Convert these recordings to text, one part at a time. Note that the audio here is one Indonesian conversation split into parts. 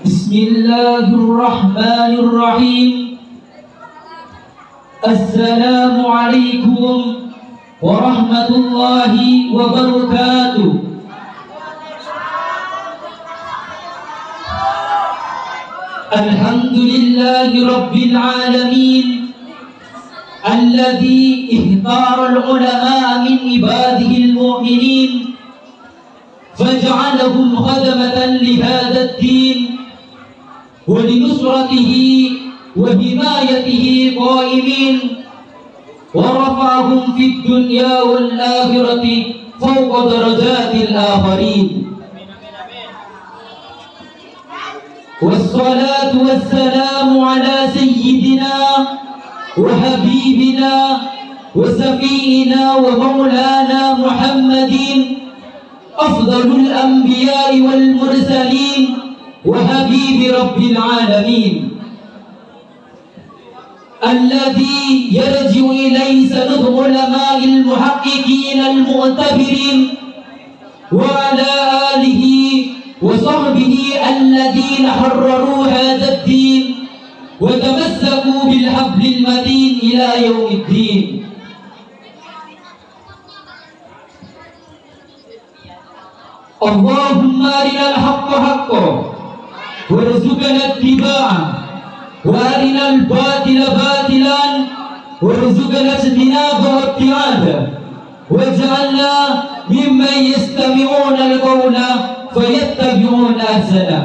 Bismillahirrahmanirrahim. Assalamualaikum warahmatullahi wabarakatuh. Alhamdulillahi rabbil alamin, alladhi ihtara al-ulama min ibadihi al-mu'minin faj'alahum khadamatan li hadha ad-din wa li nusratihi wa himayatihi qa'imin wa rafa'ahum fid dunya wal akhirati fawqa darajatil akharin. Wassalatu wassalamu ala sayyidina wa habibina wa safiina wa maulana Muhammadin afdalul anbiya'i wal mursalin wa habibi rabbil alamin, الذي يرجع إليه سند علماء المحققين المعتبرين وعلى آله وصحبه الذين حرروا هذا الدين وتمسكوا بالحبل المتين إلى يوم الدين. اللهم أرنا الحق حقا وارزقنا اتباعه وارنا الباطل باطلا وارزقنا اجتنابه وابتعاده واجعلنا ممن يستمعون القول فيتبعون احسنه.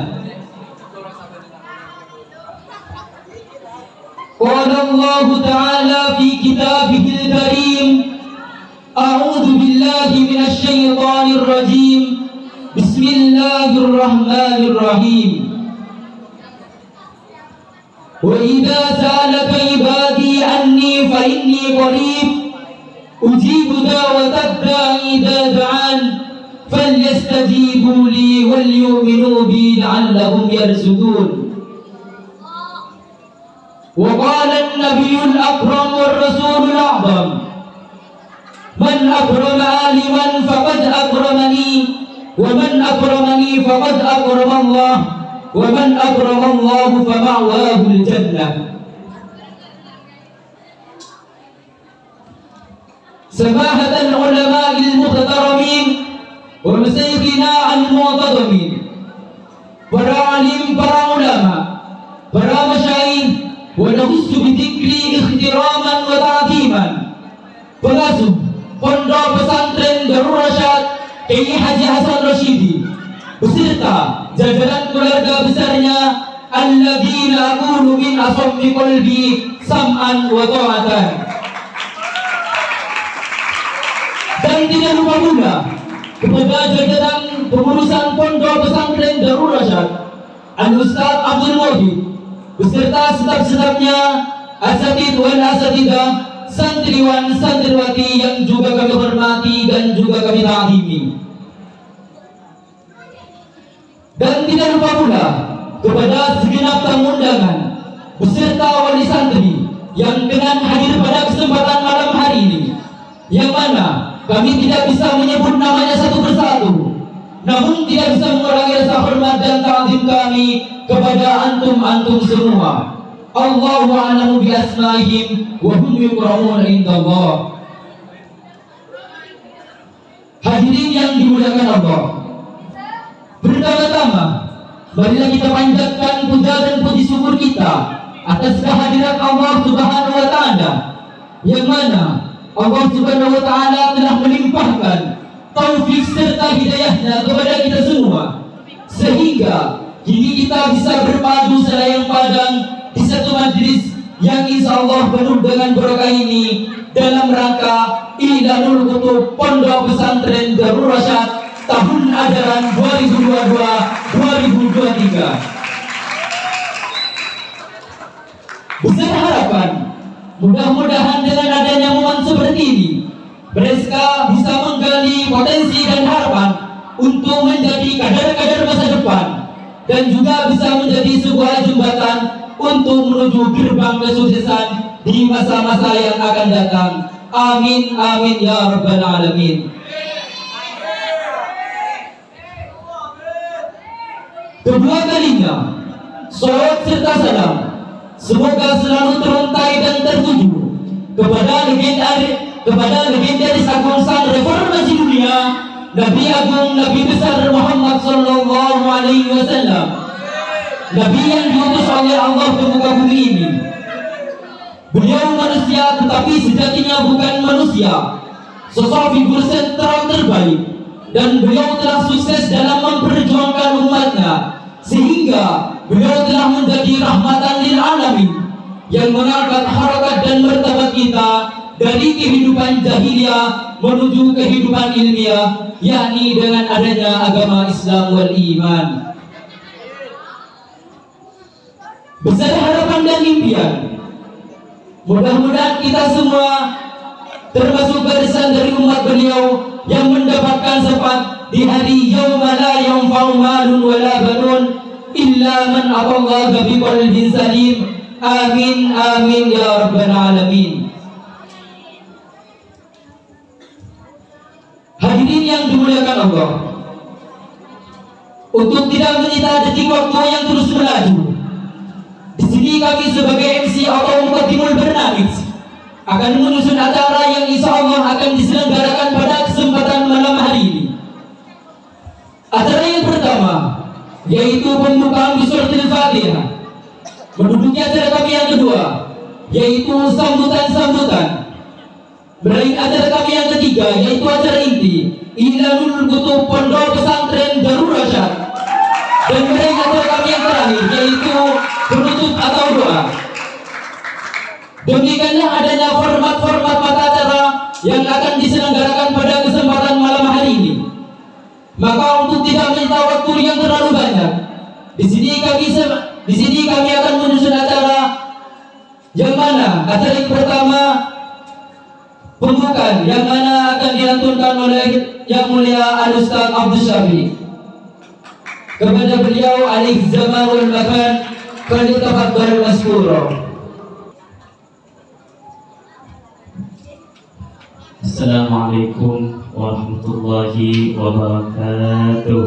قال الله تعالى في كتابه الكريم: أعوذ بالله من الشيطان الرجيم، بسم الله الرحمن الرحيم. وإذا سألك عبادي عني فإني قريب أجيب دعوة الداعي إذا دعان فليستجيبوا لي وليؤمنوا بي لعلهم يرشدون. وقال النبي الأكرم والرسول الأعظم: من أكرم عالما فقد أكرمني، ومن أكرمني فقد أكرم الله، ومن أكرم الله فمأواه الجنة. سماحة العلماء المحترمين ومشايخنا المعتظمين، para alim, para ulama, para masyayikh, wa nahussu bidikri ikhtiraman wa ta'ziman, pengasuh Pondok Pesantren Darul Rasyad Kiai Haji Hasan Rasyidi beserta jajaran keluarga besarnya, alladzina aqulu min asabbi qalbi sam'an wa ta'atan. Dan tidak lupa pula kepada jajaran pengurusan Pondok Pesantren Darul Rasyad, Al-Ustaz Abdul Wahid beserta staf-stafnya, asatid wal asatidah, santriwan santriwati yang juga kami hormati dan juga kami ta'zimi. Dan tidak lupa pula kepada segenap tamu undangan beserta wali santri yang dengan hadir pada kesempatan malam hari ini, yang mana kami tidak bisa menyebut namanya satu persatu, namun tidak bisa mengurangi rasa hormat dan ta'zim kami kepada antum-antum semua. Allahu a'lamu bi asma'ihim wa hum yukramun indallah. Hadirin yang dimuliakan Allah, pertama-tama marilah kita panjatkan puja dan puji syukur kita atas kehadiran Allah Subhanahu wa taala, yang mana Allah Subhanahu wa taala telah melimpahkan taufik serta hidayahnya kepada kita semua, sehingga kini kita bisa berpadu selayang padang di satu majlis yang insya Allah penuh dengan berkah ini dalam rangka Ilanul Kutub Pondok Pesantren Darul Rasyad tahun ajaran 2022-2023. Besar harapan mudah-mudahan dengan adanya momen seperti ini mereka bisa menggali potensi dan harapan untuk menjadi kader-kader masa depan, dan juga bisa menjadi sebuah jembatan untuk menuju gerbang kesuksesan di masa-masa yang akan datang. Amin amin ya rabbal alamin. Kedua kalinya salawat serta salam semoga selalu teruntai dan tertuju kepada legendaris agung sang reformasi dunia, Nabi Agung Nabi besar Muhammad sallallahu alaihi wasallam, Nabi yang diutus oleh Allah ke muka bumi ini. Beliau manusia tetapi sejatinya bukan manusia, sosok figur sentral terbaik, dan beliau telah sukses dalam memperjuangkan umatnya sehingga beliau telah menjadi rahmatan lil alamin yang mengangkat harakat dan martabat kita dari kehidupan jahiliyah menuju kehidupan ilmiah, yakni dengan adanya agama Islam wal iman. Besar harapan dan impian, mudah-mudahan kita semua termasuk barisan dari umat beliau yang mendapatkan syafaat di hari yauma la yanfa'u malun wala banun illa man atallaha biqalbin salim. Amin amin ya rabbal alamin. Hadirin yang dimuliakan Allah, untuk tidak menyita detik waktu yang terus berlalu, di sini kami sebagai MC atau Muqaddimul Barnamij akan menyusun acara yang insya Allah akan diselenggarakan pada kesempatan malam hari ini. Acara yang pertama yaitu pembukaan bismillahil Fatihah. Menduduki acara kami yang kedua yaitu sambutan-sambutan. Beralih acara kami yang ketiga yaitu acara inti Ilanul Kutub Pondok Pesantren Darul Rasyad. Dan beralih acara kami yang terakhir yaitu penutup atau doa. Demikianlah adanya format-format mata acara yang akan diselenggarakan pada kesempatan malam hari ini. Maka untuk tidak menyita waktu yang terlalu banyak, di sini kami akan menyusun acara yang mana acara yang pertama pembukaan yang mana akan dilantunkan oleh Yang Mulia Al-Ustaz Abdul Syafiq. Kepada beliau alaihi zaman wal makan, falyatafaddal maskura. Assalamualaikum warahmatullahi wabarakatuh.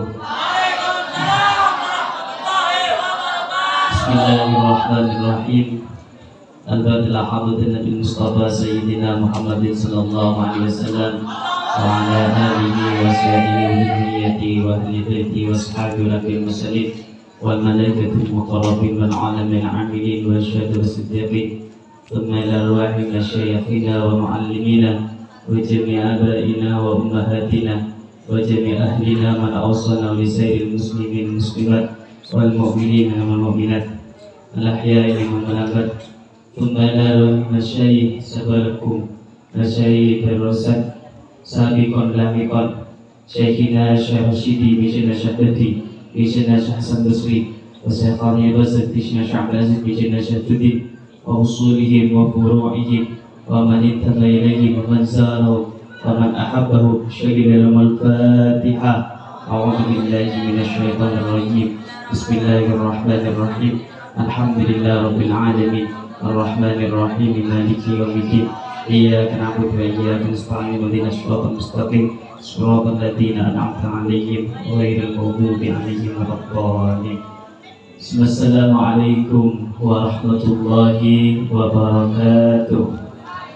Bismillahirrahmanirrahim. Al-Fatihah hadratin Nabi Mustafa Sayyidina Muhammadin sallallahu alaihi wasallam wa ala alihi wa sahbihi wa dhurriyyatihi wa ahli baiti wa ashabihi rabbil mursalin wal malaikatil muqarrabin wal alamin amilin wa syuhada'i was-siddiqin thumma ila arwahi masyayikhina wa muallimina wa jami' abaina wa ummahatina wa jami' ahlina man awsana li sayyidil muslimin muslimat wal mu'minin wal mu'minat al-ahya'i minhum wal amwat. Thumma ila arwahi masyayikh sabalakum masyayikh al-rasad sabiqan lahiqan syekhina Syekh Rasyidi bijana Syekhdati bijana Syekh Hasan Basri wa syekhani Basri bijana Syekh Aziz bijana Syekhdudin wa usulihim wa furu'ihim wa man ittaba ilayhim wa man zarahu wa man ahabbahu syahida lahum al-Fatihah. A'udzu billahi minasy syaithanir rajim. Bismillahirrahmanirrahim. Alhamdulillahi rabbil alamin arrahmanir rahim maliki yaumiddin. Iyyaka na'budu wa iyyaka nasta'in ihdinas siratal mustaqim siratal ladzina an'amta 'alaihim ghairil maghdubi 'alaihim waladdallin. Assalamualaikum warahmatullahi wabarakatuh.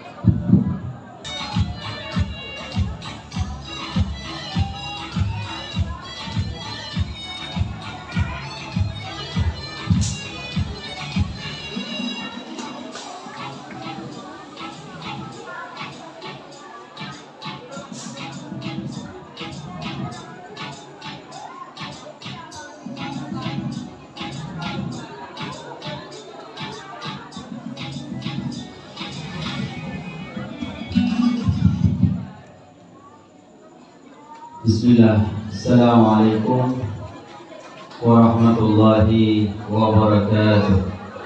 Bismillah. Assalamualaikum warahmatullahi wabarakatuh.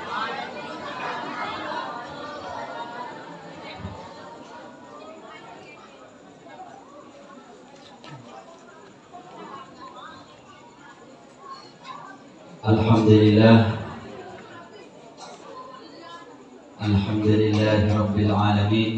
Alhamdulillah. Alhamdulillahi rabbil alamin.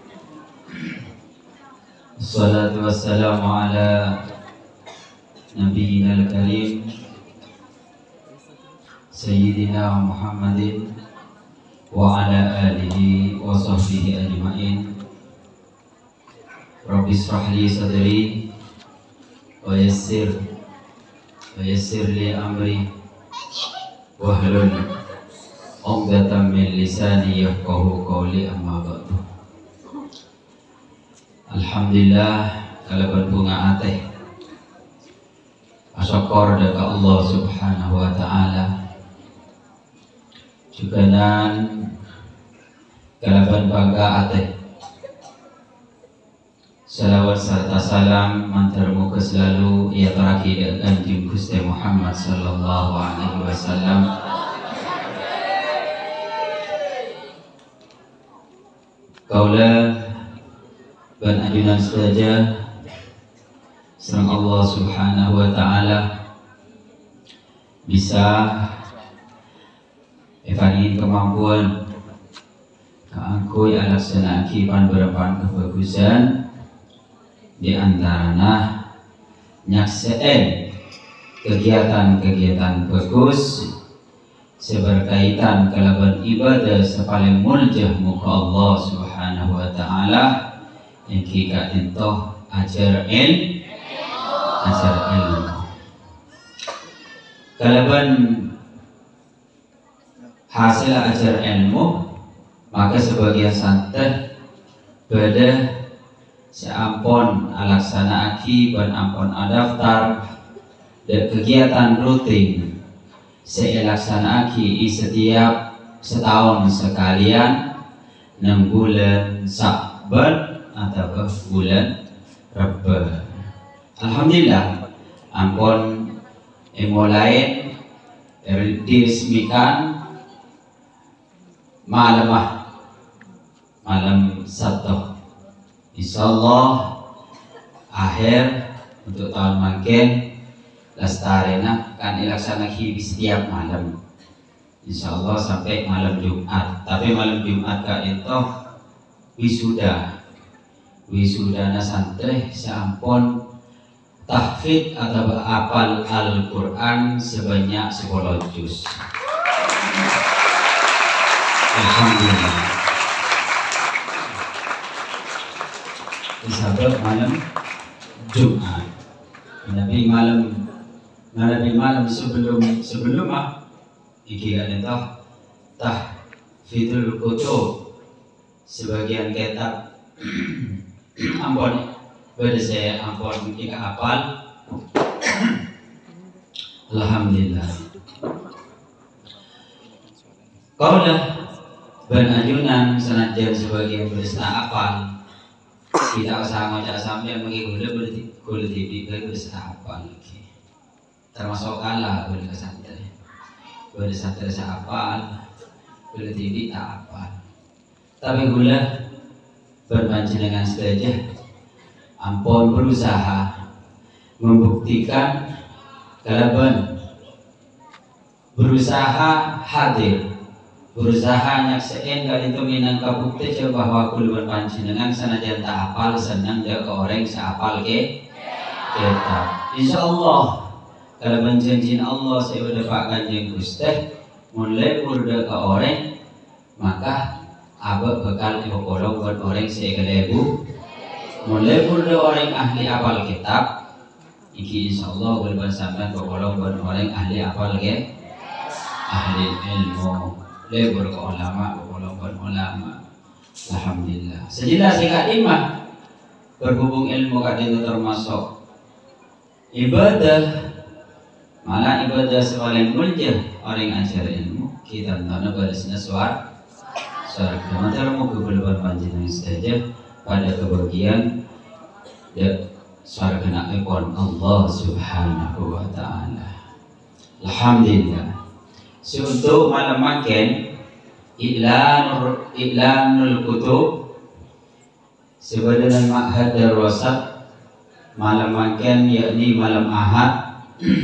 Assalatu wassalamu ala nabiyyina al-karim Sayyidina Muhammadin wa ala alihi wa sahbihi ajma'in. Rabbi israh li sadri wa yassir li amri wahlul 'uqdatam min lisani yafqahu qawli, amma ba'du. Alhamdulillah kalaban bunga ateh asyukur daka Allah Subhanahu wa taala. Juganan kalaban bangga ateh salawat serta salam mantar muka selalu ia teraki dengan Kanjeng Gusti Muhammad sallallahu alaihi wasallam. Kaula ban ajunan saja serang Allah Subhanahu wa taala bisa evangin kemampuan keangkui alaksana akiban berapan kebagusan di antaranya nyakseen kegiatan-kegiatan bagus seberkaitan kalaban ibadah sepaling muljah muka Allah Subhanahu wa taala yang kika entoh ajar ilmu kalaban hasil ajar ilmu, maka sebagian santai pada seampun alaksana akiban ampun adaftar dan kegiatan rutin seelaksana aki setiap setahun sekalian 6 bulan Sya'ban atau bulan Rabiul. Alhamdulillah ampun mulai diresmikan malam Sabtu. Insyaallah akhir untuk tahun makin lestarena kan ilaksana hibi setiap malam. Insyaallah sampai malam Jumat. Tapi malam Jumat ka itu wisudana santri sampun tahfidz atau hafal Al-Qur'an sebanyak 10 juz. Alhamdulillah. Disabet malam Jumat. Nabi malam sebelum iki ada tahfidzul kutub sebagian kitab ampun pada saya ampun kita hafal. Alhamdulillah. Kaulah ban ajunan senajan sebagian bersna hafal kita usah ngajak sampai mengikuti kulit TV bersna hafal lagi termasuk kalah kulit santri hafal kulit TV tak hafal tapi gula berpanjenengan saja ampun berusaha membuktikan kalaban berusaha hadir berusaha nyakseen kali itu minang kabukti bahwa kuluban panjenengan sanajan tak hafal senang dia ke orang sehafal ke kitab. Insyaallah kalau menjanjin Allah saya udah Pak Kanjeng Gusti mulai urda ke orang maka abah bekal ibu buat orang saya kelebu mulai urda orang ahli hafal kitab iki insyaallah kuluban sampean buat orang ahli hafal ke ahli ilmu lebur ke ulama. Alhamdulillah. Sejelas ikat imah berhubung ilmu kata itu termasuk ibadah. Malah ibadah sepaling mulia orang ajar ilmu kita tahu balasnya surga. Maka mau kebeluan panjenengan saja pada kebahagiaan dan surga nak ikon Allah Subhanahu wa taala. Alhamdulillah. Untuk malam makin iklanul kutub sebenarnya ma'had darasat malam makin yakni malam Ahad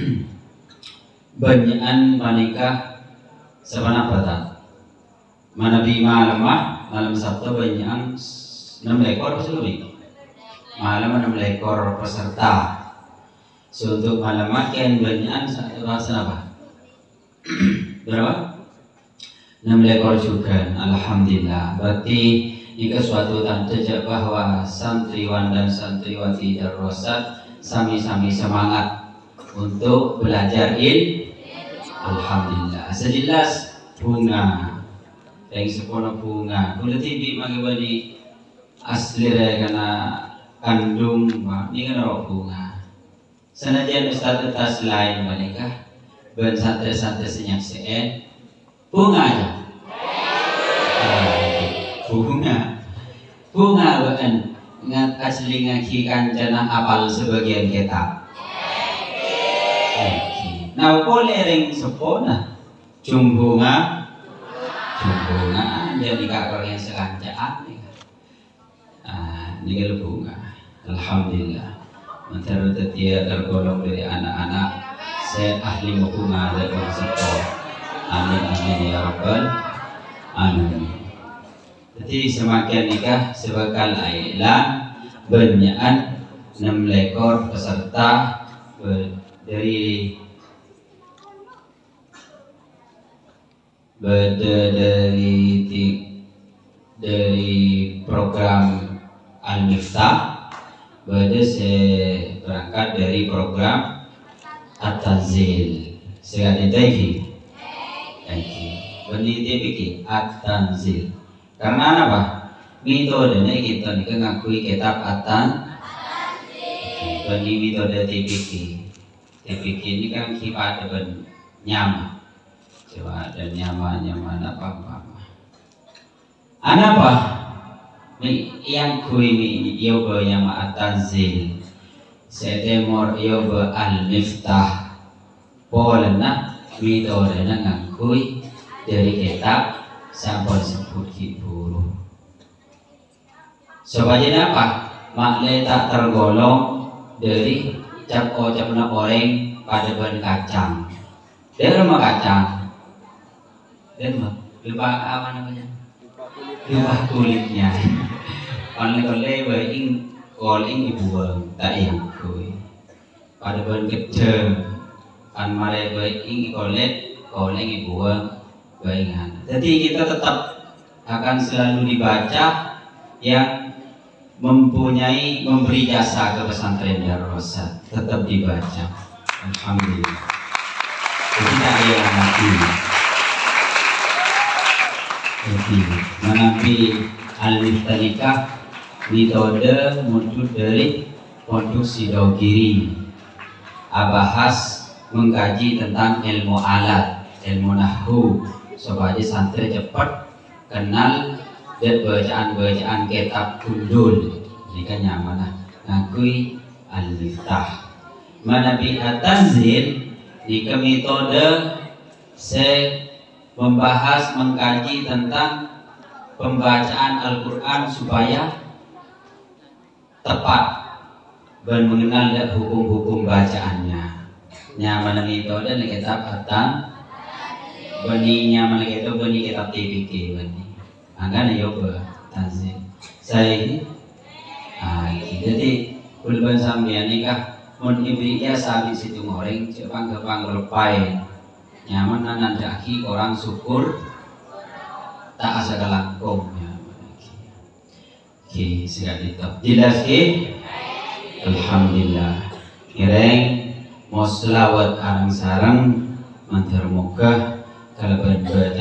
banyakan manikah sebanyak batang manabi malam Sabtu banyakan 6 ekor lebih malam 6 ekor peserta. Untuk malam makin banyakan bahasa apa? berapa? 6 ekor juga. Alhamdulillah. Berarti ini suatu tanda bahwa santriwan dan santriwati Darussalam sami-sami semangat untuk belajar Alhamdulillah. Sejelas bunga yang sepono bunga kulit tibi magibani asli karena kandung ini kan bunga. Senajan Ustaz tas lain menikah ben santri-santri senyak seen bunga aja. Bunga bukan ngat asli ngaki kancana apal sebagian kitab. Nah boleh ring sepona jumbunga jadi kakak yang sekancaan nih. Ini kalau bunga. Alhamdulillah. Menteri tetia tergolong dari anak-anak saya ahli bunga dan sepon. Amin amin ya rabbal alamin. Jadi semakin nikah sebakal ailan benyaan 6 ekor peserta dari program Al-Miftah. Saya berangkat dari program At-Tanzil. Saya ada lagi. Peneliti pikir At-Tanzil. Karena apa? Metodenya kita nih ngakui kitab At-Tanzil. Bagi metode TPK ini kan kita ada nyama. Coba ada nyaman apa? Apa? Yang kui ini yoba yang At-Tanzil. Setemor yoba Al-Miftah. Polna metodenya ngakui dari kitab sampel sebut kiburu. Supaya apa? Makle tak tergolong dari cap-capna orang pada ban kacang. Dia rumah kacang. Dan lupa apa namanya? Lupa kulitnya. Oleh baing dibuang tak yang kui. Pada ban gede. Kan mare baing kulit dibuang. Jadi kita tetap akan selalu dibaca yang memberi jasa ke pesantren Darussalam, tetap dibaca. Alhamdulillah. Jadi tak ada yang mati. Jadi menapi Al-Miftah nikah metode muncul dari Pondok Sidogiri. Abahas mengkaji tentang ilmu alat, ilmu nahwu. Supaya santri cepat kenal dan bacaan kitab gundul. Ini kan nyaman ngakui Al-Miftah. Menabi At-Tanzil di metode saya membahas mengkaji tentang pembacaan Al-Quran supaya tepat dan mengenal hukum-hukum bacaannya. Nyaman metode di kitab At-Tanzil. Beninya mana kita beni kitab TPK beni. Angkat yoga Tanzil. Saya ini, jadi ulban sambian nikah mun ibriya sabi situ goreng cepang lepai. Nyaman nanandaki orang syukur tak asa kalangkong nyaman. Oke, sudah itu. Jelas ke? Alhamdulillah. Kireng mau selawat arang sarang mantar moga kalaban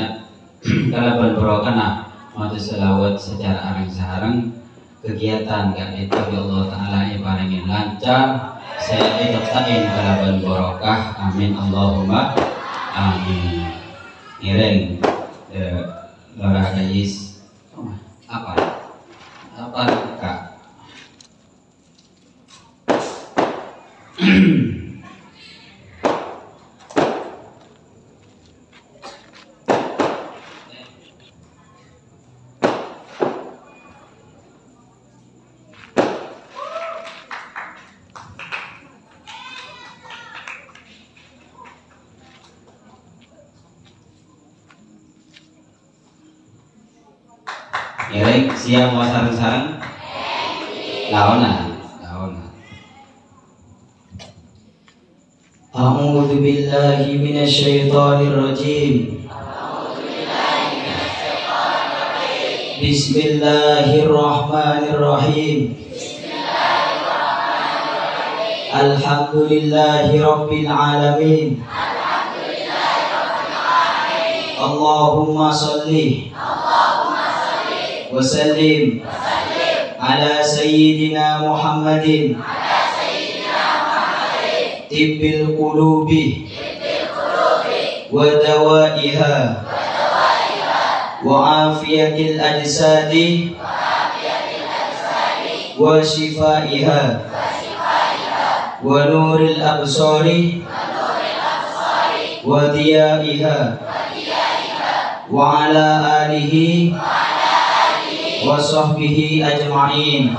berokana mati selawat secara arang-sarang kegiatan kan itu ya Allah Ta'ala ibaringin lancar saya tetapin kalaban barokah amin Allahumma amin. Nireng Lora Kayis apa kak Ireng siap mau sarang-sarang? Laonan. A'udzu billahi minasyaitonir rajim. Bismillahirrahmanirrahim. Alhamdulillahi rabbil alamin. Allahumma salli wa sallim ala sayyidina Muhammadin tibbil qulubi wa dawaiha wa afiyatil ajsadi wa shifaiha wa nuril absari wa diyaiha wa ala alihi wa sahbihi ajma'in.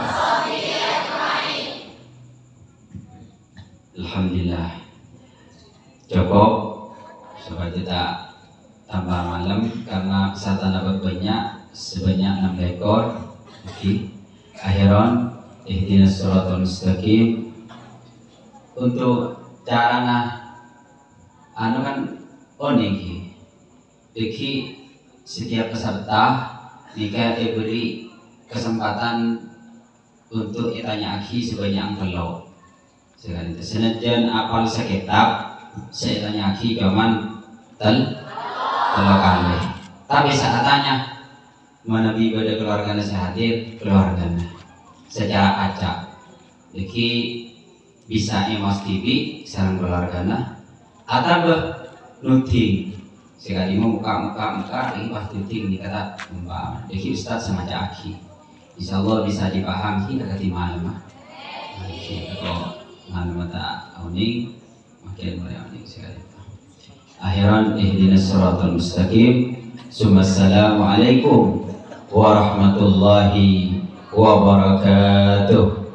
Alhamdulillah. Cukup supaya tidak tambah malam karena peserta dapat banyak sebanyak 6 ekor. Oke. Akhiran ihdinas shiratal mustaqim. Untuk carana kan iki. Iki setiap peserta jika diberi kesempatan untuk ditanya akhi sebanyak 4. Senajan apal sekitab saya tanya akhi kaman telo kali. Tapi saat tanya mana pada keluarganya saya hadir keluarganya secara acak. Jadi bisa emas TV sareng keluarganya atau nuting sekali mau muka ini pasti nuting dikata mbak. Jadi Ustaz sama akhi insyaallah bisa dipahami dekat malam mah. Atau mana mata uning makin mulai uning sekali. Akhiran ihdinas shiratal mustaqim. Assalamualaikum warahmatullahi wabarakatuh.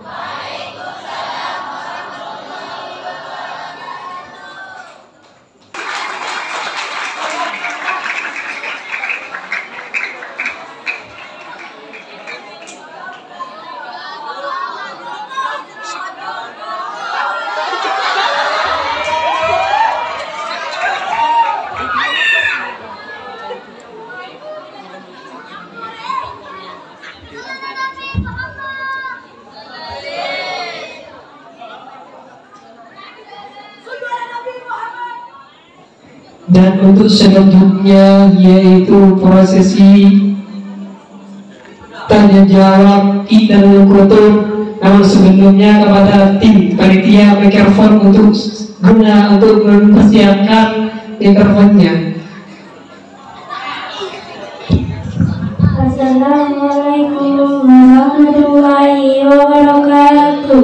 Dan untuk selanjutnya yaitu prosesi tanya jawab Idul Qutur. Namun sebelumnya kepada tim panitia mikrofon untuk mempersiapkan mikrofonnya. Assalamualaikum warahmatullahi wabarakatuh.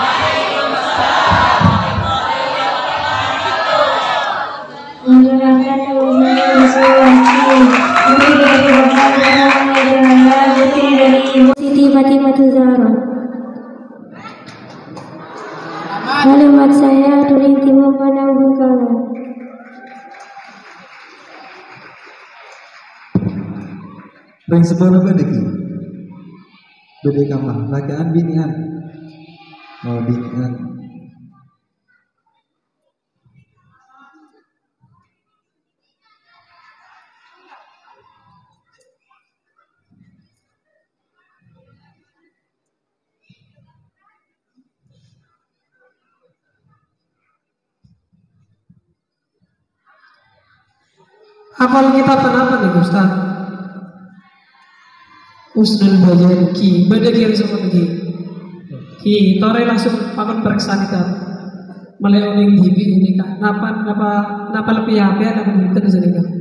Siti Fatimah Zahra. Alamat saya Turing Timur Panau Bengkala. Bang sebelah bedeki, bedeki kamar, lakian binian, mau binian. Hafal kitab apa nih Ustaz? Usnul Bayan Ki, beda kiri sama lagi. Ki, tore langsung paman periksa kita. Mulai oning TV ini kak. Napa lebih HP ada begitu di sini kak?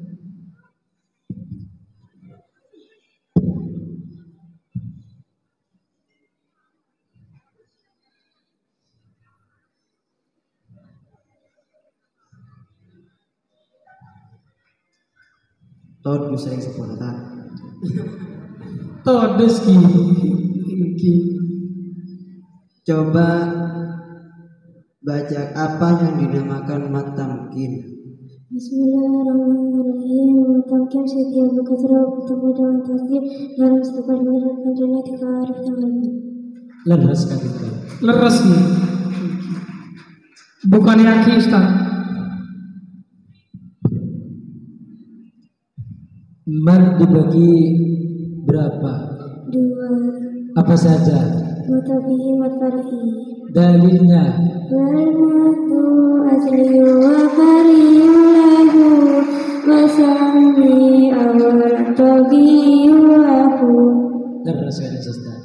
Tahun bisa yang sepuluh. Todes ki. Coba baca apa yang dinamakan matamkin. Bismillahirrahmanirrahim. Matamkin setiap berkata bertemu dengan tasdid dalam setiap menyebutkan jenis 3 huruf tanggal. Leres kan itu. Leres nih. Bukan yaki Ustaz. Man dibagi berapa? 2. Apa saja? Mutabihi matfarihi. Dalilnya? Wal matu asli wa fariulahu wa sami awal tabiulahu. Terus kan Ustaz.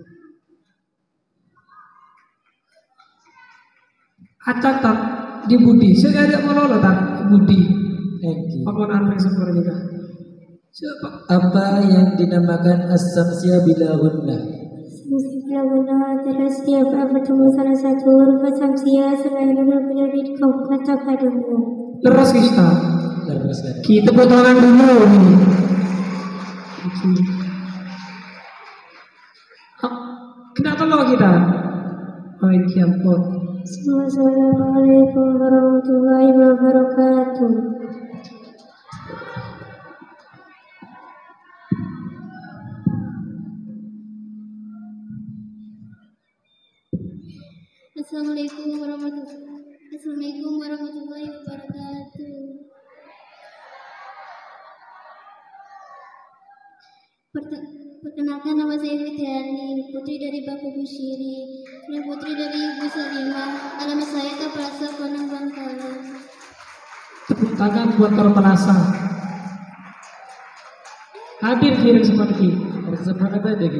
Acak tak di budi. Saya ada melolo tak budi. Eki. Apa nanti sempurna juga. Siapa? Apa yang dinamakan as-samsiyah bila gunnah? Samsiya guna adalah setiap bertemu salah satu huruf samsiya selain huruf menjadi kata padamu. Leres kita. Terus kan. Kita potongan dulu ini. Kenapa lo kita? Baik ya pot. Assalamualaikum warahmatullahi wabarakatuh. Assalamualaikum warahmatullahi wabarakatuh. Perkenalkan, nama saya Fitriani, putri dari Bapak Busyiri dan putri dari Ibu Salimah. Alamat saya Taplasa, Konang, Bangkalan. Tepuk tangan buat para penasa. Hadir kirim seperti Bersama apa lagi?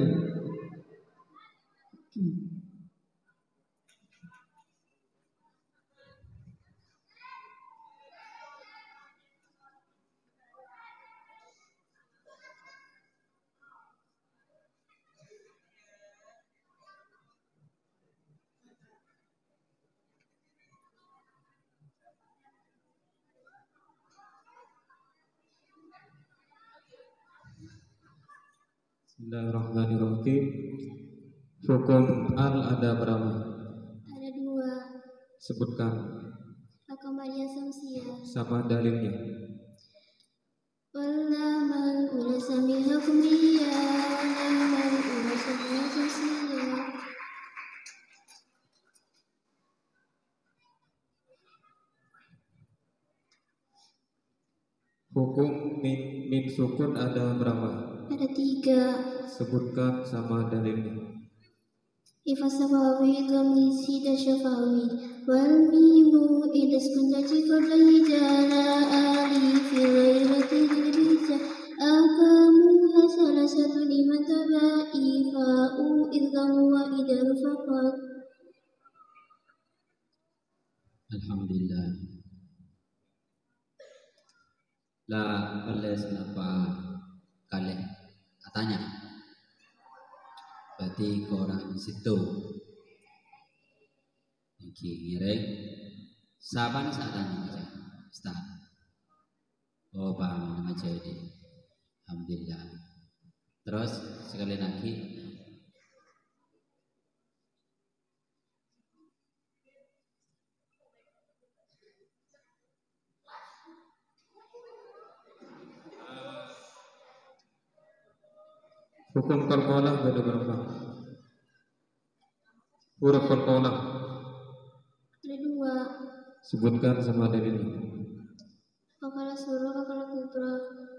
Bismillahirrahmanirrahim. Hukum al ada berapa? Ada 2. Sebutkan Akamariyah Samsiyah. sama dalilnya. Walamal ula samil hukmiyah. Walamal ula samil samsiyah. Hukum min sukun ada berapa? Ada 3. Sebutkan sama dalilnya. Ifa safawi gamnisi da syafawi wal mimu idas kunjaji qabla hijara ali fi ghairati hilbisa akamu hasala satu lima tabai fa'u idgamu wa idal faqat. Alhamdulillah. La peles napa kalih katanya. Berarti orang situ. Iki ngireng. Saban saatnya aja. Start. Oh bang aja ini. Alhamdulillah. Terus sekali lagi. Hukum qalqalah ada berapa? Huruf qalqalah. Ada 2. Sebutkan sama dalilnya. Kakala surah, kakala kubra.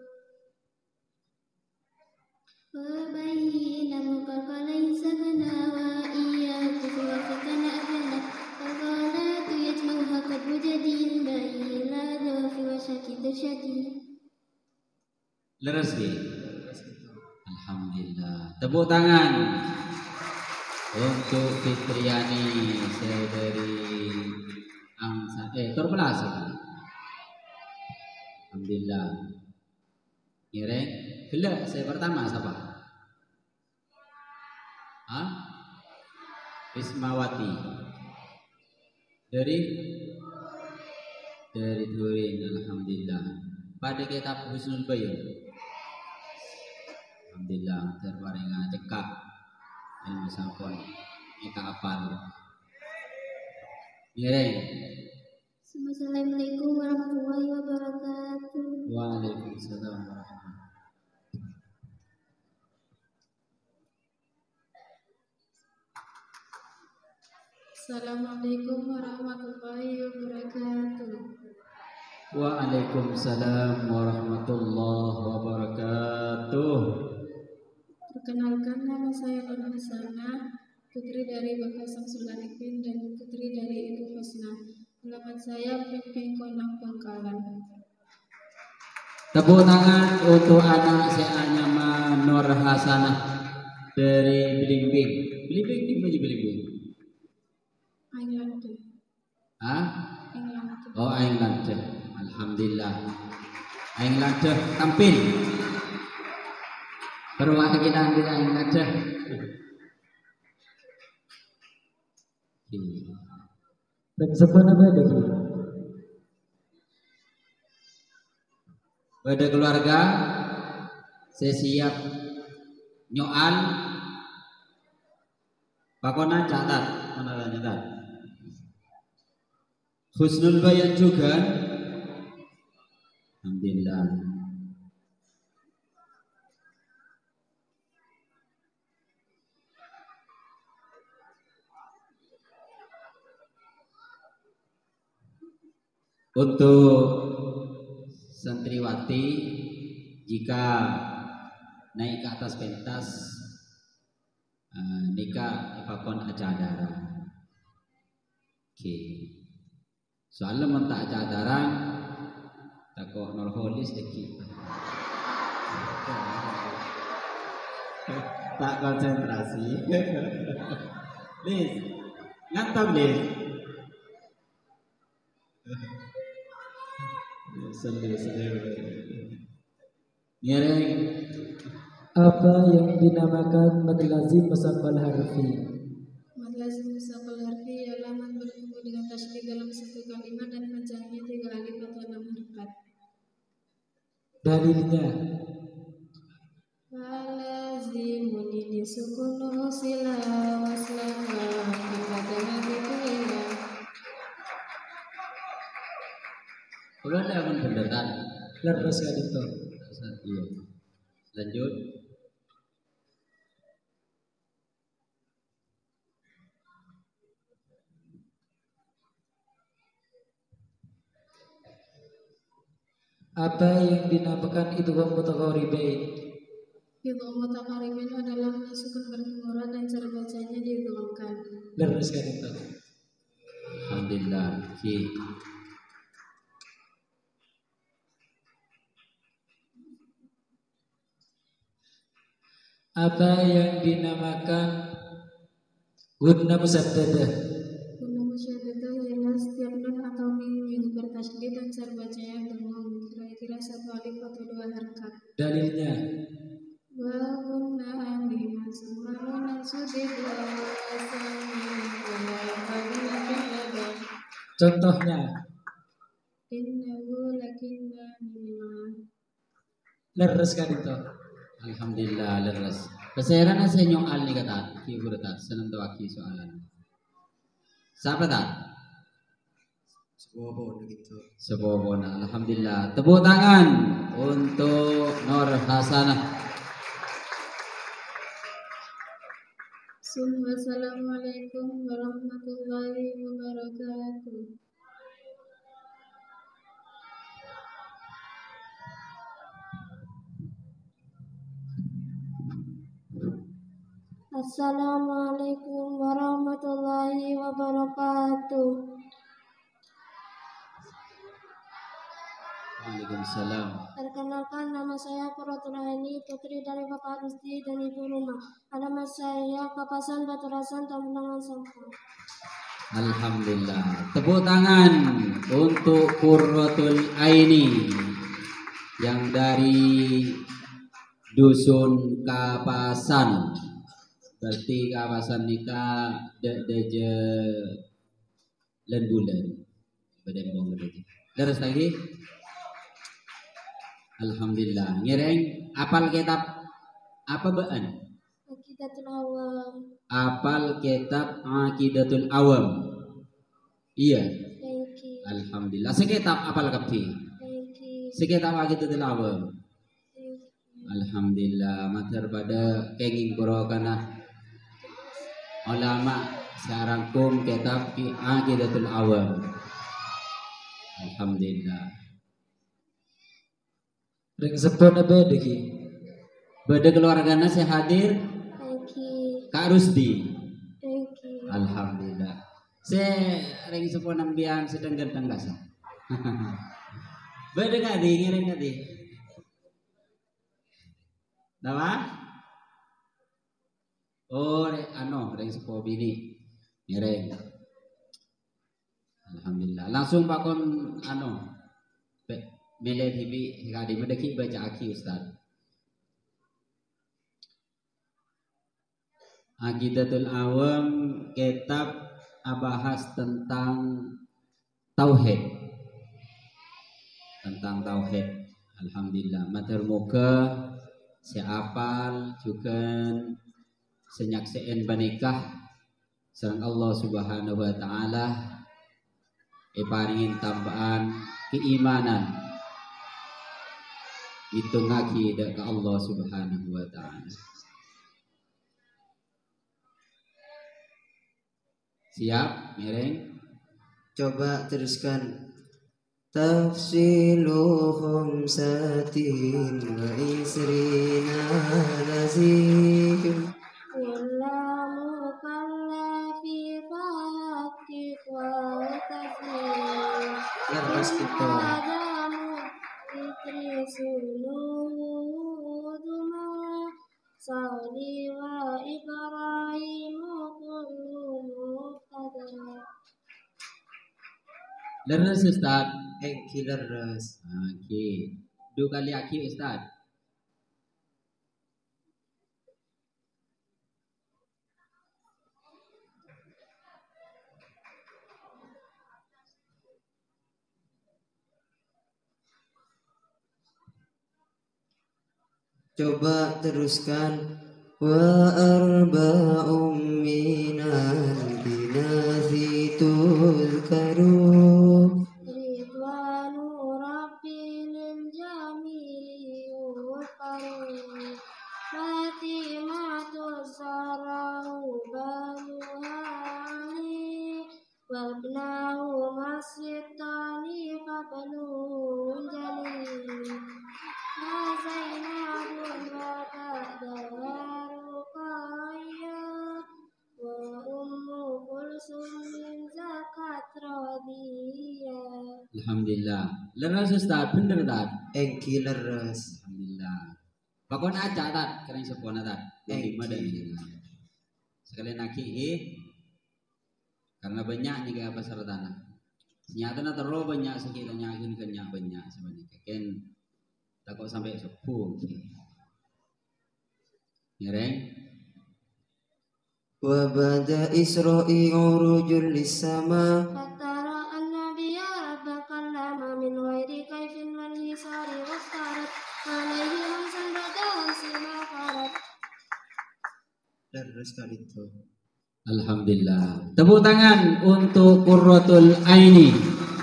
Wabayi namu kakala insakana wa iya kufuwa fikana adana. Kakala tu yajmau hakad bujadin bayi la dofi wa syakid syadid. Leres ya? Alhamdulillah. Tepuk tangan untuk Fitriani dari Angsa Torpelas. Alhamdulillah. Ngireng, gelak saya pertama siapa? Hah? Wismawati. Dari Turin. Alhamdulillah. Pada kitab Husnul Bayan. Alhamdulillah terparinga cekak ilmu sampun eka apal. Ngereng. Assalamualaikum warahmatullahi wabarakatuh. Waalaikumsalam warahmatullahi. Assalamualaikum warahmatullahi wabarakatuh. Waalaikumsalam warahmatullahi wabarakatuh. Perkenalkan, nama saya Nur Hasanah, putri dari Bapak Samsul Arifin dan putri dari Ibu Husna. Alamat saya Pimpin Konang Bangkalan. Tepuk tangan untuk anak saya Nyama Nur Hasanah dari Blimbing. Blimbing di mana Blimbing? England. Hah? England. Oh, England. Alhamdulillah. England tampil. Perwakilan dari England. Dan sebenarnya beda gitu. Pada keluarga, saya siap nyoal. Pakona catat, mana catat. Husnul bayan juga. Alhamdulillah. Untuk santriwati, jika naik ke atas pentas, nikah ipakon acadara. Oke. Soalnya mentak acadara, takut nol holis deki. Tak konsentrasi. Lis, ngantong Lis. Ngereng. Apa yang dinamakan mad lazim musaqqal harfi? Mad lazim musaqqal harfi ialah mad bertemu dengan tasydid dalam satu kalimat dan panjangnya 3 alif atau 6 harakat. Dalilnya. Walazimun ini sukunu sila waslama kata itu ya. Udah ada yang beneran. Leres kan itu. Iya. Lanjut. Apa yang dinamakan idgham mutaqaribain? Idgham mutaqaribin adalah masukkan bertemu dan cara bacanya diidghamkan. Leres kan itu. Alhamdulillah. Apa yang dinamakan gunna musaddadah? Gunna musaddadah ialah setiap nun atau mim yang bertasydid dan cara bacanya dengung, kira-kira 1 alif atau 2 harakat. Dalilnya. Wa gunna mim summa sudid wa samin wa qadina. Contohnya. Innahu lakinna mimma. Leres kan itu. Alhamdulillah leres. Keseran saya nyoal nih kata, kibur tak senang tuaki soalan. Siapa tak? Sebobona. Alhamdulillah. Tepuk tangan untuk Nur Hasanah. Assalamualaikum warahmatullahi wabarakatuh. Assalamualaikum warahmatullahi wabarakatuh. Waalaikumsalam. Perkenalkan, nama saya Qurratul Aini, putri dari Bapak Rusdi dan Ibu Rumah. Alamat saya Papasan Baturasan, Tambangan Sampang. Alhamdulillah. Tepuk tangan untuk Qurratul Aini yang dari Dusun Kapasan. Berarti kawasan nikah deje bulan bedembong deje. Terus lagi. Alhamdulillah. Ngereng apal kitab apa baan? Aqidatul Awam. Apal kitab Aqidatul Awam. Iya. Thank you. Alhamdulillah. Sekitab apal kabeh? Thank you. Sekitab Aqidatul Awam. Alhamdulillah. Mater pada kenging pura kana ulama Sarangkum kitab Aqidatul Awam. Alhamdulillah. Ring sepon beda ki. Beda keluargana saya hadir Eki. Kak Rusdi. Eki. Alhamdulillah. Saya ring sepon ambian sedang ganteng kasa. Beda gak di ngiring gak di? Nama? Oh, ring sepon bini. Ngiring. Alhamdulillah. Langsung pakon milih TV kadi medeki baca aki Ustaz. Aqidatul Awam kitab bahas tentang tauhid. Tentang tauhid. Alhamdulillah. Matur muga siapal juga senyakseen banikah sareng Allah Subhanahu wa taala paringin tambahan keimanan itu ngaki ke Allah Subhanahu wa taala. Siap, miring. Coba teruskan. Tafsiluhum satin wa isrina lazim. Wallahu kallafi fahakik wa tasir. Terus kita. Adamu fitri suluduma. Sali wa Ibrahimu kullu muqtada. Leres Ustaz. Eki leres. Oke. 2 kali aki Ustaz. Coba teruskan. Wa arba'um minan binasi tuzkaru. Ridwanu rabbil jamili yuqaru. Fatimatu sarau banuhani. Wabnahu masjidani fabnu jali. Zainabun wa ba'dahu Ruqayyah. Wa ummu kulsum min zakat radiyah. Alhamdulillah. Leres Ustaz, bener Ustaz. Eki leres. Alhamdulillah. Pakon aja tat, kering sepona tat. Yang lima dan ini. Sekalian aki karena banyak nih gak pasar tanah. Ternyata terlalu banyak sekitarnya akhirnya banyak sebenarnya. Kan tak kok sampai 10. Ngereng. Wa bada Isra'i urujul lisama. Fatara an-nabiyya rabbakallama min ghairi kaifin wal hisari wastarat alaihi hamsan badawan sima farat. Leres kali itu. Alhamdulillah. Tepuk tangan untuk Qurratul Aini.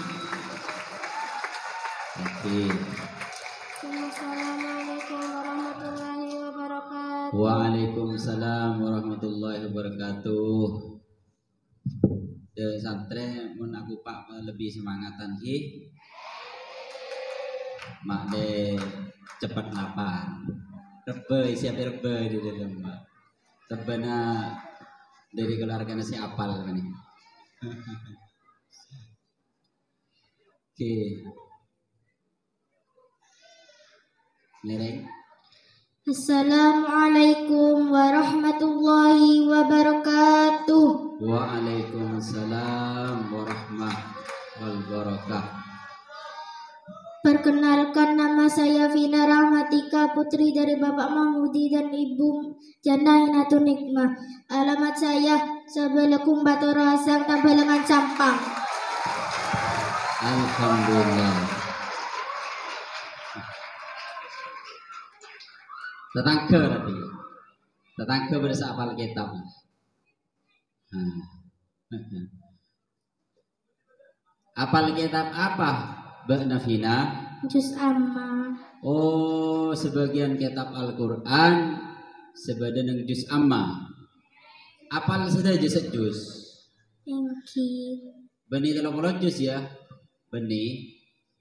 Oke. Assalamualaikum warahmatullahi wabarakatuh. Waalaikumsalam warahmatullahi wabarakatuh. De santre mun aku Pak lebih semangatan ki. Mak de cepat lapar. Rebe siap rebe di dalam Pak. Tebena dari keluarga nasi apal kan ini. Oke. Ngereng. Assalamualaikum warahmatullahi wabarakatuh. Waalaikumsalam warahmatullahi wabarakatuh. Perkenalkan, nama saya Vina Rahmatika, putri dari Bapak Mahmudi dan Ibu Jana Inatun Nikmah. Alamat saya Sebelekung Batu Rasang Tambalengan Campang. Alhamdulillah. Tetangga tadi. Tetangga berasa apal kitab. Apal kitab apa? Mbak Nafina? Juz Amma. Oh, sebagian kitab Al-Quran sebagian juz amma. Apal saja juz. Engki. Beni 30 juz ya. Beni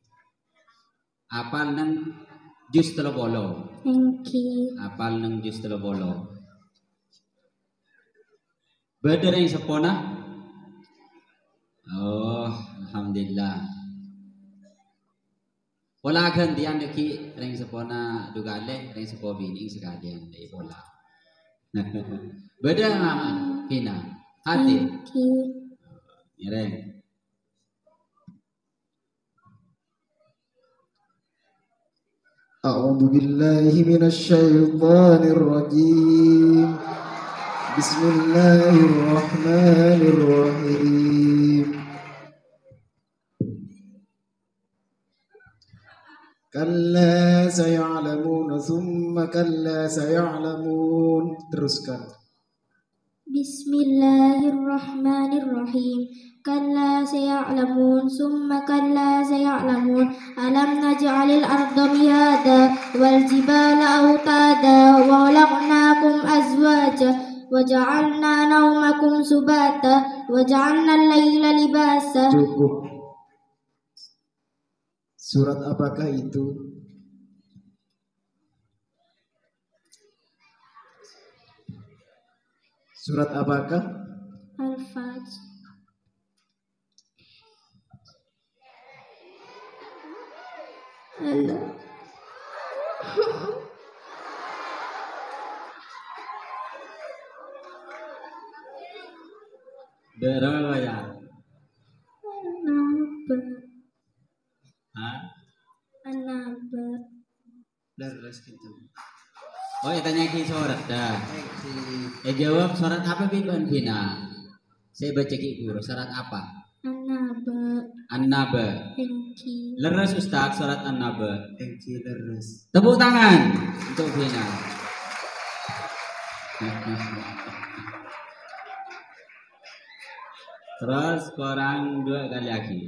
apal nang juz 30. Engki. Apal nang juz 30. Beda yang sepona. Oh, alhamdulillah. Pola gantian deki ring sepona dugale ring sepo bini sekalian dari pola. Beda mama Pina. Hati. Engki. Ireng. أعوذ بالله من الشيطان الرجيم بسم الله الرحمن الرحيم كلا سيعلمون ثم كلا سيعلمون. Teruskan. Bismillahirrahmanirrahim. Kalla saya'lamun summa kalla saya'lamun alam naj'alil arda mihada wal jibala autada wa khalaqnakum azwaja wa ja'alna naumakum subata wa ja'alna al-laila libasa. Cukup. Surat apakah itu? Surat apakah? Al-Fajr. Allah. Berapa ya? An-Naba. Hah? An-Naba. Leres gitu. Oh, ya tanya ki surat dah. Jawab surat apa Bin Vina? Saya baca ki guru surat apa? An-Naba. An-Naba. Engki. Leres Ustaz surat An-Naba. Engki leres. Tepuk tangan untuk Vina. Terus korang 2 kali lagi.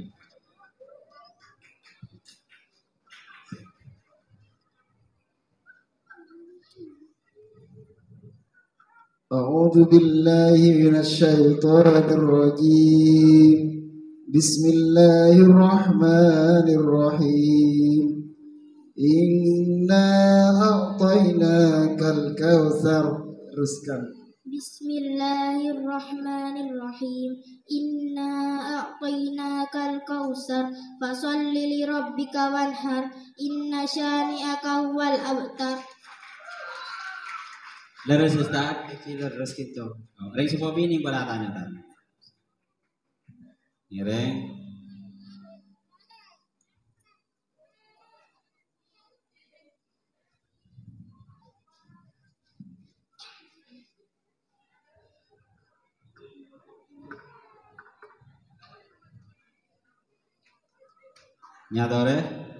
أعوذ بالله من الشيطان الرجيم بسم الله الرحمن الرحيم إنا أعطيناك الكوثر. Teruskan. Bismillahirrahmanirrahim. Inna a'tainakal kausar fasalli li rabbika wanhar inna syani'aka huwal abtar. Leres Ustaz. Engki leres gitu. Ring semua bini beratanya tadi. Nireng. Nyadore.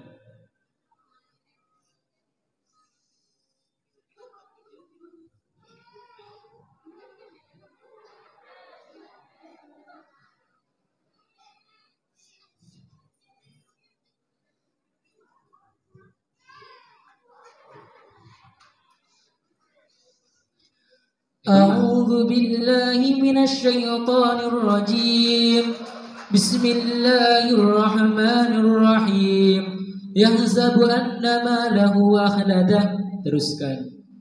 أعوذ بالله من الشيطان الرجيم بسم الله الرحمن الرحيم يحسب أن ماله أخلده. Teruskan.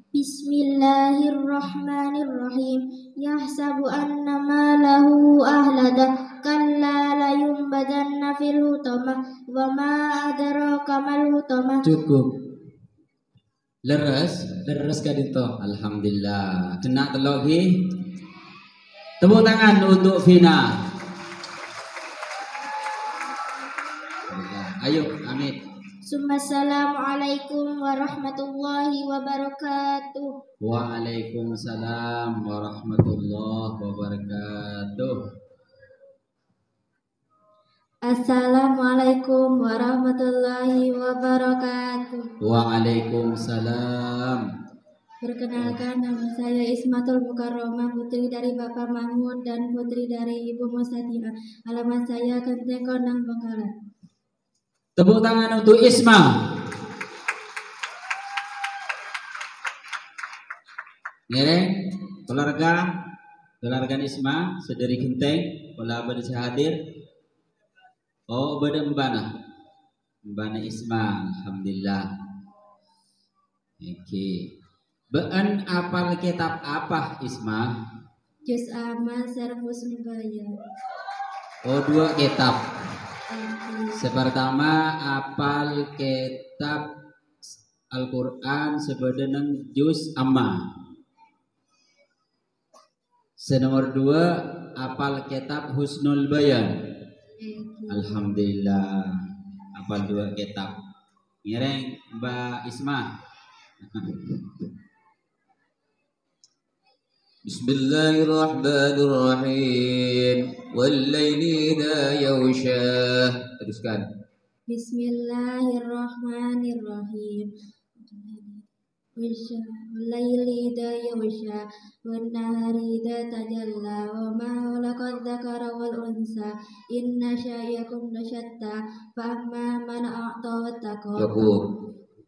Bismillahirrahmanirrahim. Yahsabu anna malahu ahlada kalla la yumbadanna fil hutama wa ma adraka mal hutama. Cukup. Leres kadito. Alhamdulillah. Kena telok lagi. Tepuk tangan untuk Vina. Ayo, Amit. Assalamualaikum warahmatullahi wabarakatuh. Waalaikumsalam warahmatullahi wabarakatuh. Assalamualaikum warahmatullahi wabarakatuh. Waalaikumsalam. Perkenalkan, nama saya Ismatul Mukarromah, putri dari Bapak Mahmud dan putri dari Ibu Musadia. Alamat saya Kenteng Konang Bengkalan. Tepuk tangan untuk Isma. Ngereng, keluarga Isma, sedari Genteng. Wala bade hadir. Oh bade mbana Isma, alhamdulillah. Oke. Bean apal kitab apa Isma? Juz amma sarf husnul bayan. Oh 2 kitab. Sepertama apal kitab Al-Quran sebenarnya juz amma. Senomor 2 apal kitab Husnul Bayan. Alhamdulillah apal 2 kitab. Ngereng Mbak Isma. Bismillahirrahmanirrahim. Wallaili idza yaghsha. Teruskan. Bismillahirrahmanirrahim. Wallaili idza yaghsha wan nahari idza tajalla wa ma khalaqadz dzakara wal unsa inna sa'yakum lasyatta fa amma man a'ta wattaqa. Cukup.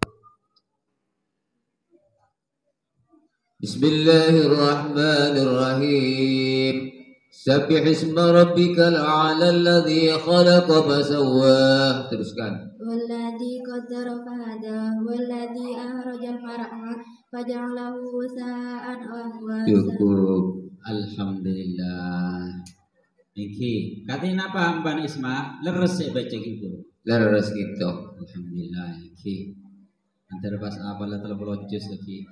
Bismillahirrahmanirrahim. Sabbih isma rabbikal a'la alladzi khalaqa fasawwa. Teruskan. Walladzi qaddara fahada walladzi akhrajal mar'a faja'alahu ghusaan ahwa. Cukup. Alhamdulillah. Iki katin apa Mbak Isma? Leres ya baca gitu. Leres gitu. Alhamdulillah. Iki antara pas apa lah telah pelonjus lagi.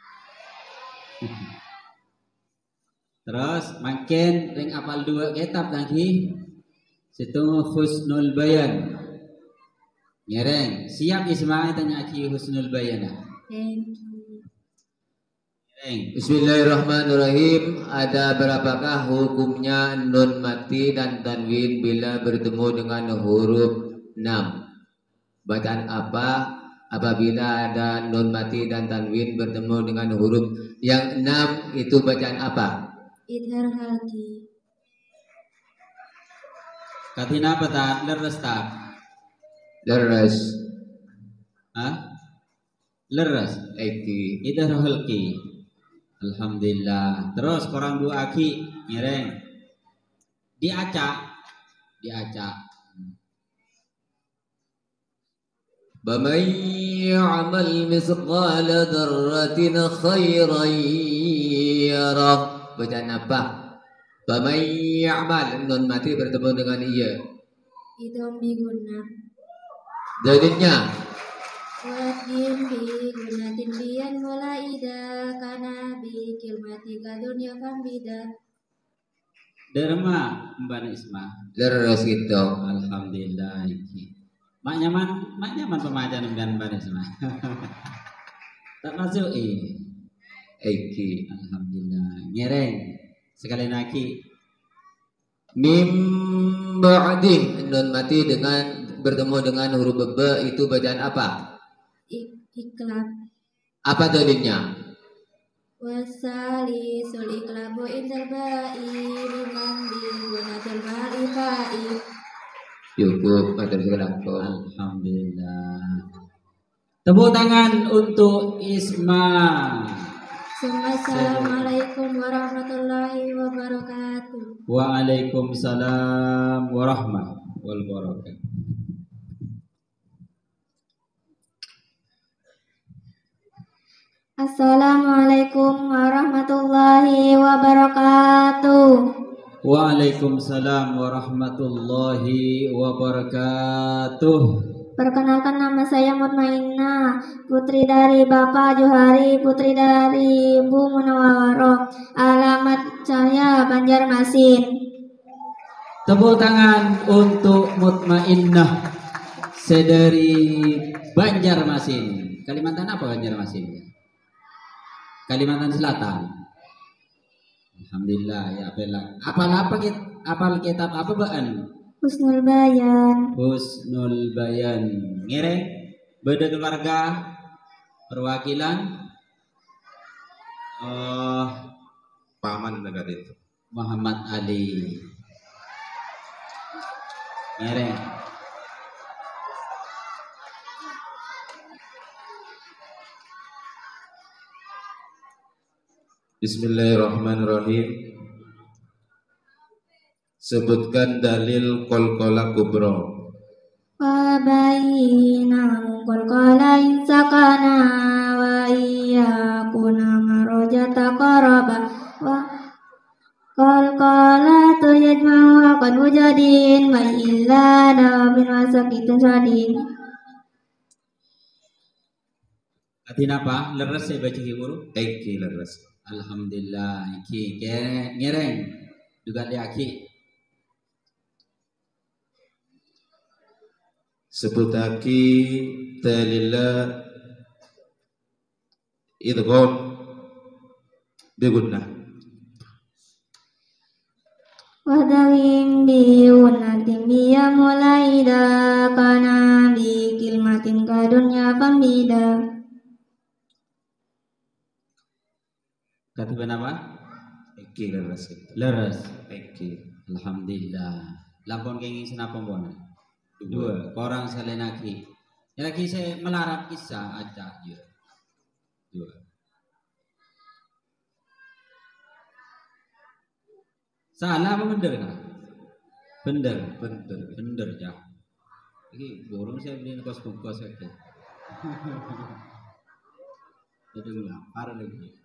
Terus makin ring apal 2 kitab lagi. Situ Husnul Bayan. Ngereng, siap Isma tanya Aki Husnul Bayan. Ngereng. Bismillahirrahmanirrahim. Ada berapakah hukumnya nun mati dan tanwin bila bertemu dengan huruf 6? Bacaan apa apabila ada nun mati dan tanwin bertemu dengan huruf yang 6 itu bacaan apa? Idhar halki. Katina apa tak? Leres tak? Leres. Hah? Leres. Eki. Idhar halki. Alhamdulillah. Terus korang 2 aki ngereng. Diacak. Baman ya'mal misqala dzarratin khairan yarah. Bacaan apa? Baman ya'mal nun mati bertemu dengan iya. Idom biguna. Dalilnya Wadim bigunatin biyan wala ida kana bi kilmati gadun ya fambida. Derma Mbak Isma. leres gitu. Alhamdulillah iki. Mak nyaman pemajan dengan Mbak Isma. Tak masuk Eki. Alhamdulillah. Ngereng. Sekali lagi. Mim ba'di nun mati dengan bertemu dengan huruf b itu bacaan apa? Iklab. Apa dalilnya? Wasali sul iklabu indal ba'i liman bigunatil ba'i fa'i. Cukup, matur suwun. Alhamdulillah. Tepuk tangan untuk Isma. Assalamualaikum warahmatullahi wabarakatuh. Waalaikumsalam warahmatullahi wabarakatuh. Assalamualaikum warahmatullahi wabarakatuh. Waalaikumsalam warahmatullahi wabarakatuh. Perkenalkan, nama saya Mutmainnah, putri dari Bapak Johari, putri dari Ibu Munawwaroh. Alamat saya Banjarmasin. Tepuk tangan untuk Mutmainnah sedari Banjarmasin. Kalimantan apa Banjarmasin? Kalimantan Selatan. Alhamdulillah ya bela. Apal kitab apa baan? Husnul Bayan. Husnul Bayan. Ngereng beda keluarga perwakilan Paman negara itu. Muhammad Ali. Ngereng. Bismillahirrahmanirrahim. Sebutkan dalil qalqalah kubra. Wa bainahum qalqala insakana wa iyakuna marojata qaraba wa qalqala tu yajma'u aqad wujudin wa illa dawabin wasakitun sadin. Artinya apa? Leres saya baca guru. Eki leres. Alhamdulillah. Iki ngereng juga dia aki. Sebutaki dalillah idgham bigunnah. Wadawim biunatin biya mulai da kana bi kilmatin kadunya pambida. Kata apa? Eki leres. Leres. Eki. Alhamdulillah. Lampun kenging senapa pun. Dua. Orang salenaki. Ya lagi saya melarap kisah aja. Dua. Salah apa bener kan? Bener ya. Ini borong saya beli kos saja. Jadi lapar lagi.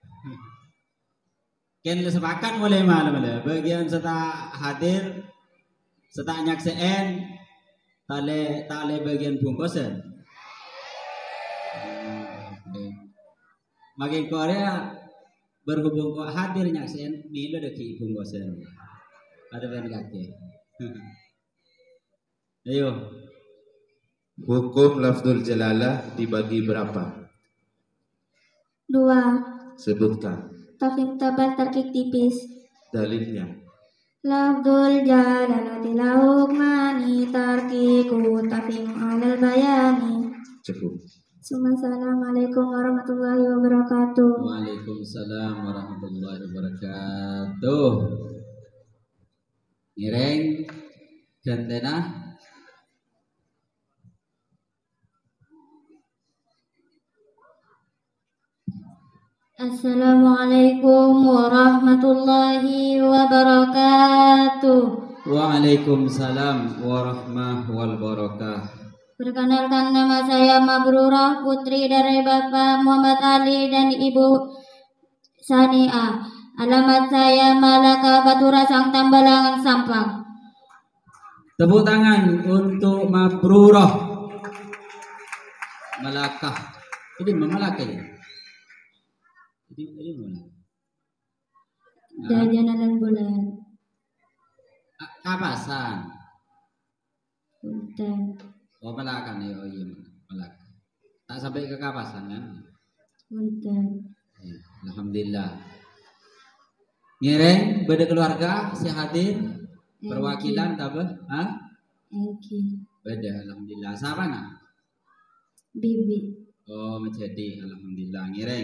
Ken sepakat mulai malam bagian serta hadir serta nyakseen tale bagian bungkusan. Makin Korea berhubung kok hadir nyakseen milo deki bungkusan. Ada ben kaki. Ayo. Hukum lafzul jalalah dibagi berapa? 2. Sebutkan Tafim tabal tarkik tipis. dalilnya. Lafdul jalalati lahukmani tarkiku tafim alal bayani. Cukup. Assalamualaikum warahmatullahi wabarakatuh. Waalaikumsalam warahmatullahi wabarakatuh. Nireng gantena. Assalamualaikum warahmatullahi wabarakatuh. Waalaikumsalam warahmatullahi wabarakatuh. Perkenalkan, nama saya Mabrurah, putri dari Bapak Muhammad Ali dan Ibu Sania. Alamat saya Malaka Batura Sang Tambalangan Sampang. Tepuk tangan untuk Mabrurah Malaka. Ini Malaka ya? Ini mana? Jajanan bulan. Kapasan. Punten. Oh Malaka nih, oh iya Malaka. Tak sampai ke Kapasan kan? Punten. Ya, alhamdulillah. Ngereng, beda keluarga, si hadir, perwakilan tabah, Engki. Beda, alhamdulillah. Siapa nak? Bibi. Oh menjadi, alhamdulillah. Ngereng.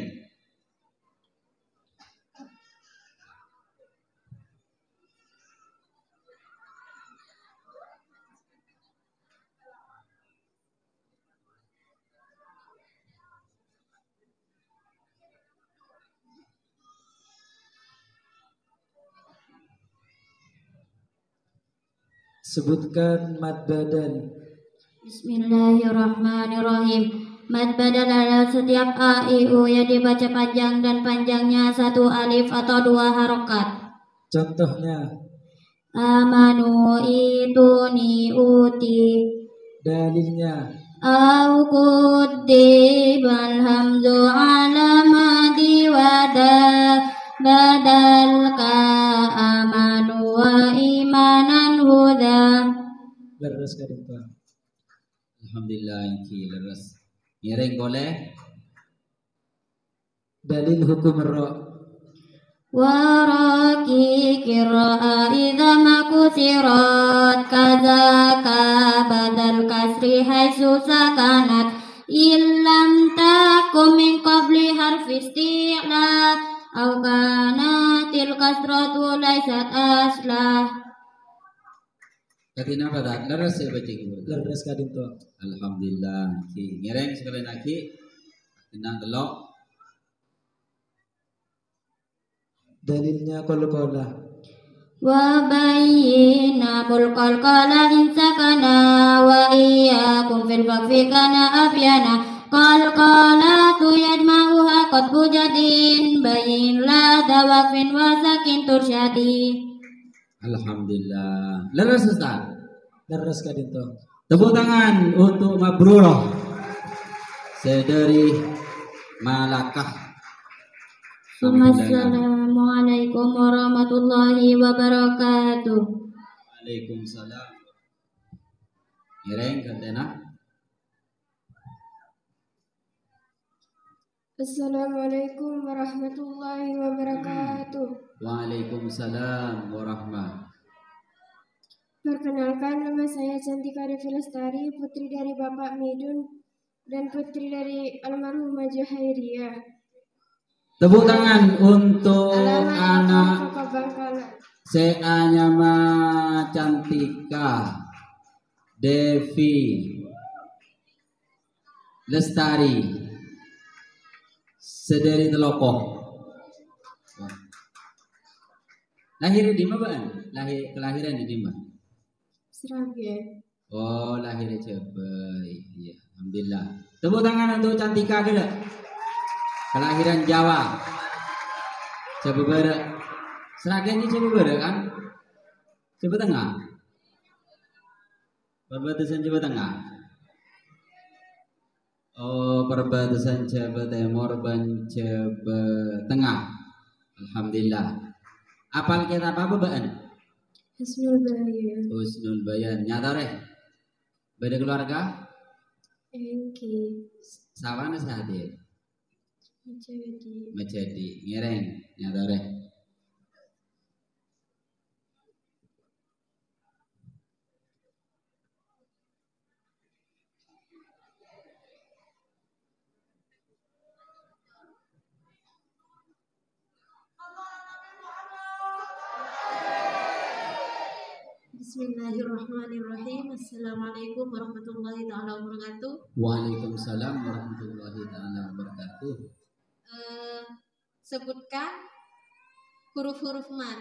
Sebutkan mad badan. Bismillahirrahmanirrahim. Mad badan adalah setiap a, i, u yang dibaca panjang dan panjangnya 1 alif atau 2 harokat. Contohnya Amanu itu ni uti. dalilnya Au kudibal hamzu ala madi wada badal ka amanu wa imanan huda. leres kadang. Alhamdulillah iki leres. Ngereng boleh? Dalil hukum ro. Waraki kira'a idza makusirat kadzaka badal kasri haitsu sakanat illam takum min qabli harfi isti'la aw kanatil kasratu laysat aslah. Katina pada leres ya baca guru. Leres kadang. Alhamdulillah. Ki ngereng sekali lagi. Tenang telok. Dalilnya qalqalah. وبينا بالقلقل إن سكنا وإياكم في الوقف كان أبينا قلقلات يجمعها قطب جدين بين لا وقف وسكن ترشدي. Alhamdulillah. Leres Ustaz. Leres Kak Dinto. Tepuk tangan untuk Mabruroh sedari Malakah. Assalamualaikum warahmatullahi wabarakatuh. Waalaikumsalam. Ireng katena. Assalamualaikum warahmatullahi wabarakatuh. Waalaikumsalam warahmatullahi. Perkenalkan, nama saya Cantika Devi Lestari, putri dari Bapak Midun dan putri dari almarhumah Juhairiyah. Tepuk tangan untuk anak Seanyama Cantika Devi Lestari sedari Telokoh. Lahir di mana? Kelahiran di mana? Sragen. Oh, lahir di Cebai. Iya, alhamdulillah. Tepuk tangan untuk Cantika kita. Kelahiran Jawa. Cebebere. Sragen ini Cebebere kan? Cebe Tengah. Perbatasan Cebe Tengah. Oh, perbatasan Cebe Timur dan Cebe Tengah. Alhamdulillah. Apal kita apa Baan? Husnul Bayan. Husnul Bayan. Nyata reh. Beda keluarga? Engki. Sawana sahadir. Menjadi. Menjadi ngereng. Nyata reh. Bismillahirrahmanirrahim. Assalamualaikum warahmatullahi taala wabarakatuh. Waalaikumsalam warahmatullahi taala wabarakatuh. Sebutkan huruf-huruf mad.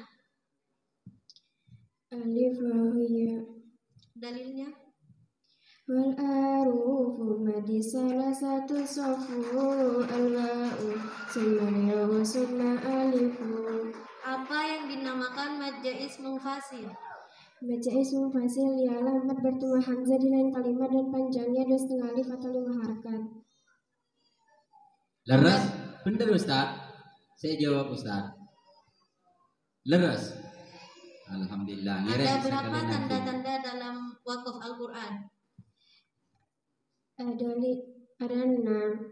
Alif wa ya. Dalilnya? Wal arufu madi salah satu sofu al-wa'u summa wa summa alifu. Apa yang dinamakan mad jaiz munfasil? Mad jaiz munfasil ialah mad bertemu hamzah di lain kalimat dan panjangnya 2,5 alif atau 5 harakat. Leres? Bener Ustaz? Saya jawab Ustaz. Leres? Alhamdulillah. Ada berapa tanda-tanda dalam wakaf Al-Quran? Ada 6.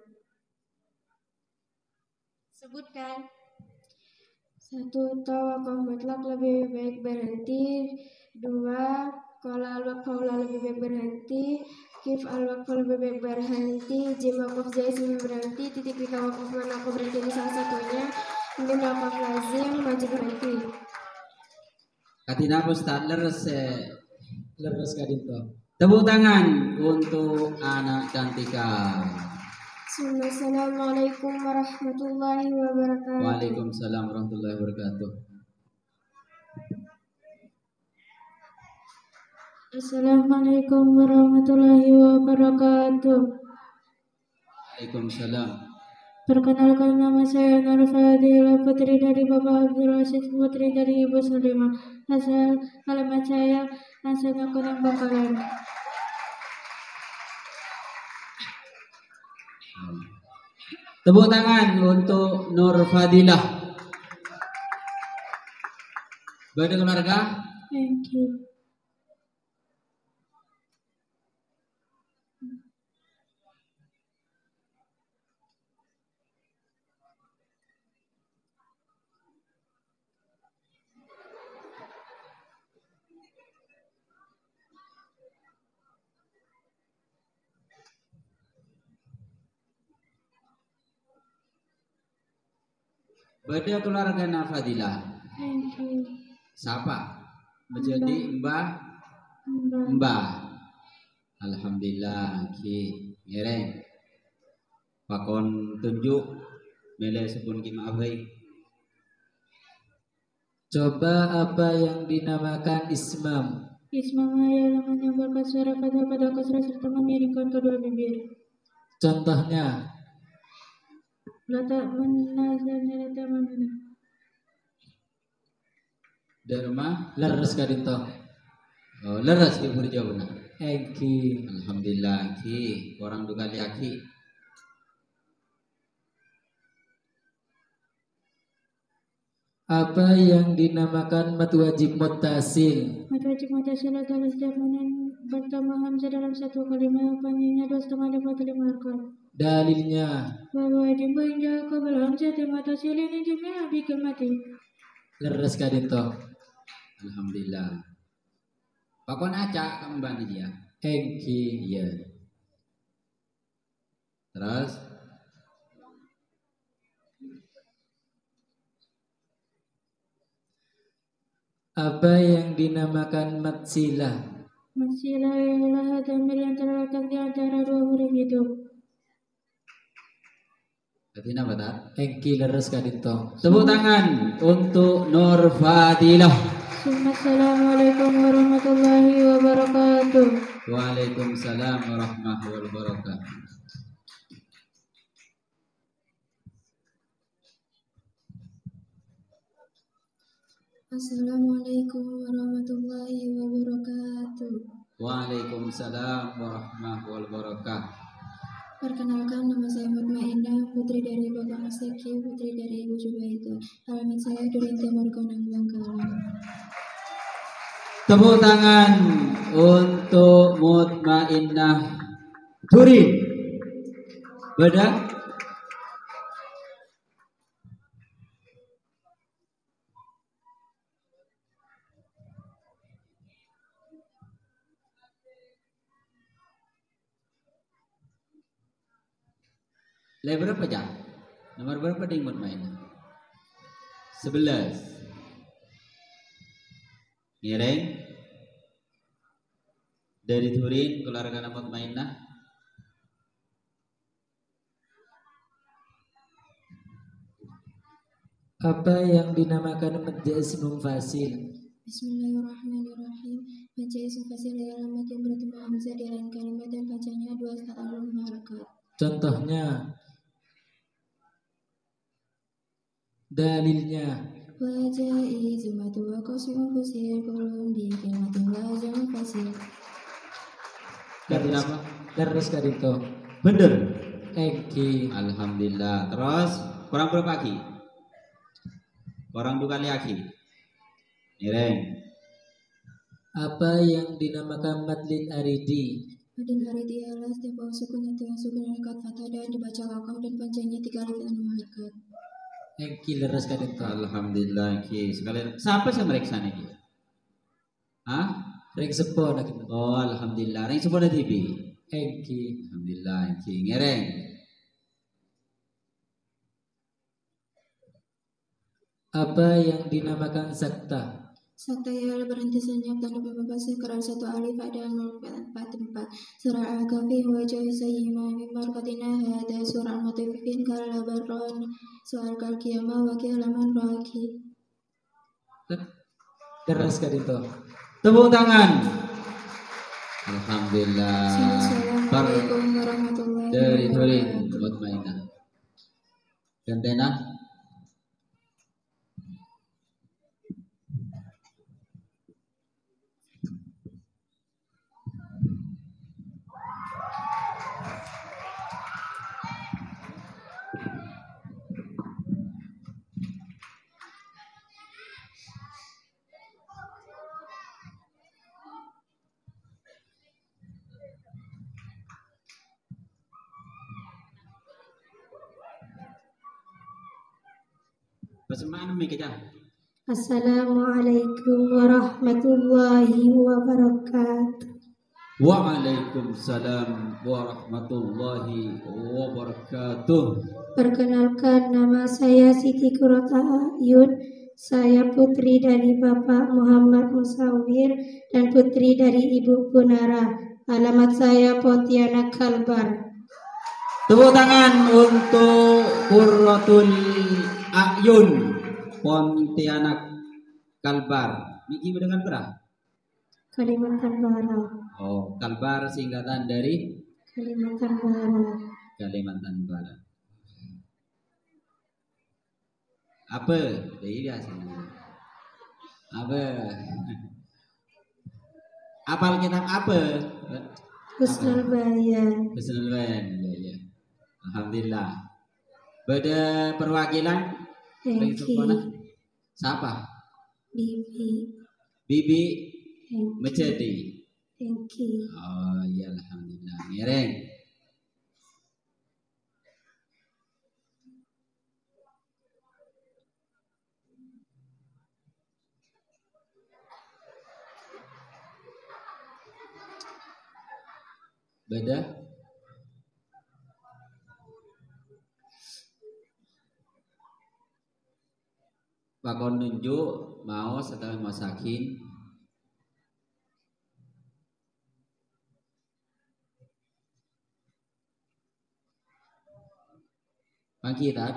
Sebutkan. 1. Tawaqaf mutlak lebih baik berhenti. 2. Qala al-waqfa lebih baik berhenti. Kif al-waqfa lebih baik berhenti. Jim waqaf jaiz lebih berhenti. Titik pika waqaf manaqo berhenti di salah satunya. Mim waqaf lazim wajib berhenti. Katina Ustaz leres Leres Kak Dinto. Tepuk tangan untuk anak Cantika. Assalamualaikum warahmatullahi wabarakatuh. Waalaikumsalam warahmatullahi wabarakatuh. Assalamualaikum warahmatullahi wabarakatuh. Waalaikumsalam. Perkenalkan, nama saya Nur Fadila, putri dari Bapak Abdul Rashid, putri dari Ibu Sulimah. Asal alamat saya asalnya Kurang Bakaran. Tepuk tangan untuk Nur Fadilah. Bada keluarga? Thank you. Bada keluarga Nafadilah. Thank you. Siapa? Menjadi Mbah. Alhamdulillah. Ki ngereng. Pakon tunjuk mele sepun ki maafai. Coba apa yang dinamakan ismam? Ismam ialah menyambarkan suara pada kasar serta memiringkan kedua bibir. Contohnya, Letak menazalnya letak mana? Dharma leres kadinto. oh leres ki buri jawabna. Engki. Alhamdulillah ki orang dukali aki. Apa yang dinamakan mat wajib muttasil? Mat wajib muttasil adalah setiap bertambah hamzah dalam satu kalimat panjangnya 2,5 atau 5 harkat. Dalilnya, Bahwa jumlahnya qabla hamzah muttasil ini jumlah bikin mati. leres kadinto. Alhamdulillah. Pakon aca kembali dia. Engki. Iya. Terus apa yang dinamakan mat silah? Masilah ialah damir yang terletak di antara dua huruf hidup. berarti apa tat? Engki leres kadinto. Tepuk tangan untuk Nur Fadilah. Assalamualaikum warahmatullahi wabarakatuh. Waalaikumsalam warahmatullahi wabarakatuh. Assalamualaikum warahmatullahi wabarakatuh. Waalaikumsalam warahmatullahi wabarakatuh. Perkenalkan, nama saya Mutmainnah, putri dari Bapak Mas Zaki, putri dari Ibu Jubaida. Alamat saya Duren Timur Konang Bangkalan. Tepuk tangan untuk Mutmainnah Durin. Beda? Level berapa jam? Nomor berapa di Mutmainnah? 11. Miring. Dari Turin keluarga Mutmainnah. Apa yang dinamakan mad ismum fasil? Bismillahirrahmanirrahim. Baca isim fasil ialah alamat yang bertemu hamzah di lain kalimat dan bacanya 2 harkat. Contohnya, dalilnya, Wajah izumatu wa qasmu fasil kulun di kalimatin wajah fasil. Leres apa? Leres kadinto. Bener. Engki. Alhamdulillah. Terus kurang berapa lagi? Kurang 2 kali lagi. Miring. Apa yang dinamakan madlin aridi? Madin aridi ialah setiap bawah sukun atau yang sukun harkat fathah dan dibaca kakam dan panjangnya 3 alif dan 2 harkat. Engki leres kadinto. Alhamdulillah ki. Sekalian siapa yang meriksa nih? Hah? Ring sepo nak itu. Oh alhamdulillah. Ring sepo TV. Engki. Alhamdulillah ki. Ngereng. Apa yang dinamakan sakta? Sakta ialah berhenti senyap tanpa membahas keran 1 alif dan 4 surah al-kahfi wajah sayyima mimbar katina hada surah al-mutifin kalabaron soal kal-qiyamah wakil laman raki. Leres kadinto. Tepuk tangan. Alhamdulillah. Assalamualaikum warahmatullahi Dari Turin wabarakatuh. Mutmainnah. Gantena. Persembahan mereka. Assalamualaikum warahmatullahi wabarakatuh. Waalaikumsalam warahmatullahi wabarakatuh. Perkenalkan, nama saya Siti Qurrata Ayun. Saya putri dari Bapak Muhammad Musawir dan putri dari Ibu Punara. Alamat saya Pontianak Kalbar. Tepuk tangan untuk Qurratul Ayun Pontianak Kalbar. Niki dengan berapa? Kalimantan Barat. Oh, Kalbar singkatan dari Kalimantan Barat. Kalimantan Barat. Apa? Dari biasanya. Apa? Apal kitab apa? Husnul Bayan. Husnul Bayan. Ya. Alhamdulillah. Beda perwakilan dari Hengki. sekolah. Siapa? Bibi. Bibi Hengki. Mecedi. Hengki. Oh iya, alhamdulillah. Ngereng. Beda. Pakon nunjuk mau setelah masakin. Pangkitan.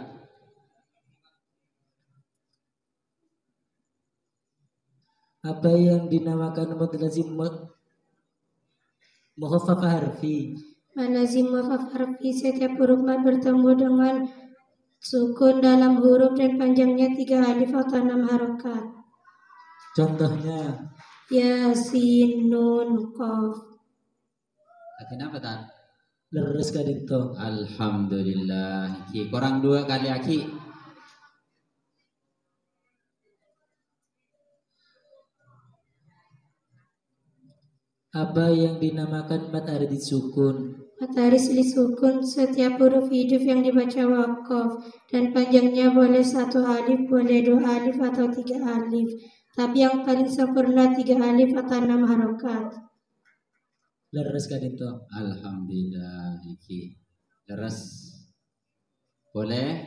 Apa yang dinamakan mad lazim mukhaffaf harfi? Lazim mukhaf harfi setiap huruf mad bertemu dengan sukun dalam huruf dan panjangnya 3 alif atau 6 harokat. Contohnya Yasin, Nun, Qaf. Artinya apa tak? leres kadito. Alhamdulillah. Ki korang 2 kali aki. Apa yang dinamakan mad arid sukun? Matahari silih sukun setiap huruf hidup yang dibaca wakaf dan panjangnya boleh 1 alif, boleh 2 alif atau 3 alif. Tapi yang paling sempurna 3 alif atau 6 harokat. Leres kadito. Alhamdulillah. Ki leres. Boleh?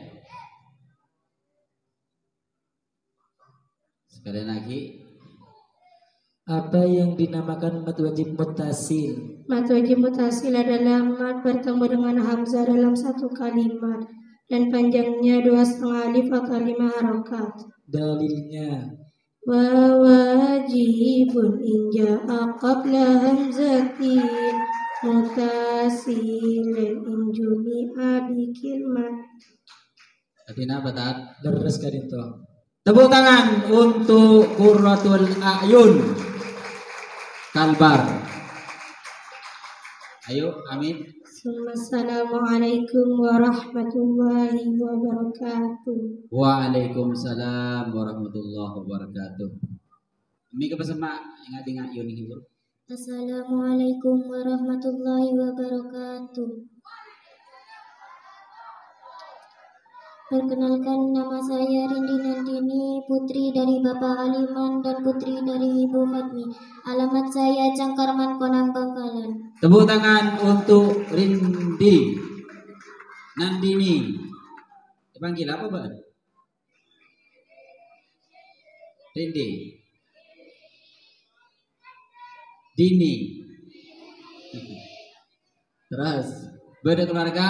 Sekali lagi. Apa yang dinamakan mad wajib muttasil? Mad wajib mutasil adalah mad bertemu dengan hamzah dalam 1 kalimat dan panjangnya 2,5 alif atau 5 harokat. Dalilnya Wa wajibun inja qabla hamzatin mutasilin injumi'a bikilmat. Artinya apa tak? leres kadito. Tepuk tangan untuk Qurratul A'yun Kalbar. Ayo, amin. Assalamualaikum warahmatullahi wabarakatuh. Waalaikumsalam warahmatullahi wabarakatuh. Ami kepesemak ingat-ingat Yun ibu. Assalamualaikum warahmatullahi wabarakatuh. Perkenalkan, nama saya Rindi Nandini, putri dari Bapak Aliman dan putri dari Ibu Fatmi. Alamat saya Cangkarman, Konang, Bangkalan. Tepuk tangan untuk Rindi Nandini. Dipanggil apa, Mbak? Rindi. Dini. Terus, beda keluarga.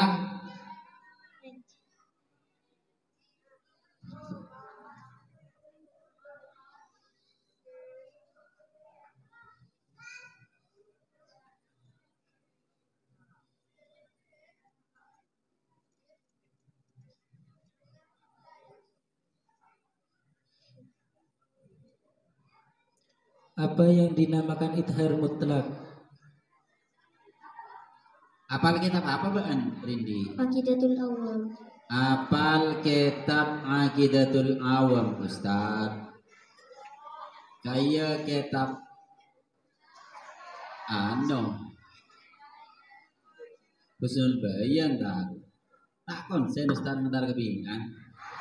Apa yang dinamakan ithar mutlak? Apal kitab apa, Mbak Rindi? Aqidatul Awam. Apal kitab Aqidatul Awam, Ustaz. Kayak kitab Husnul Bayan tak? Tak konsen Ustaz ngetar kebingungan.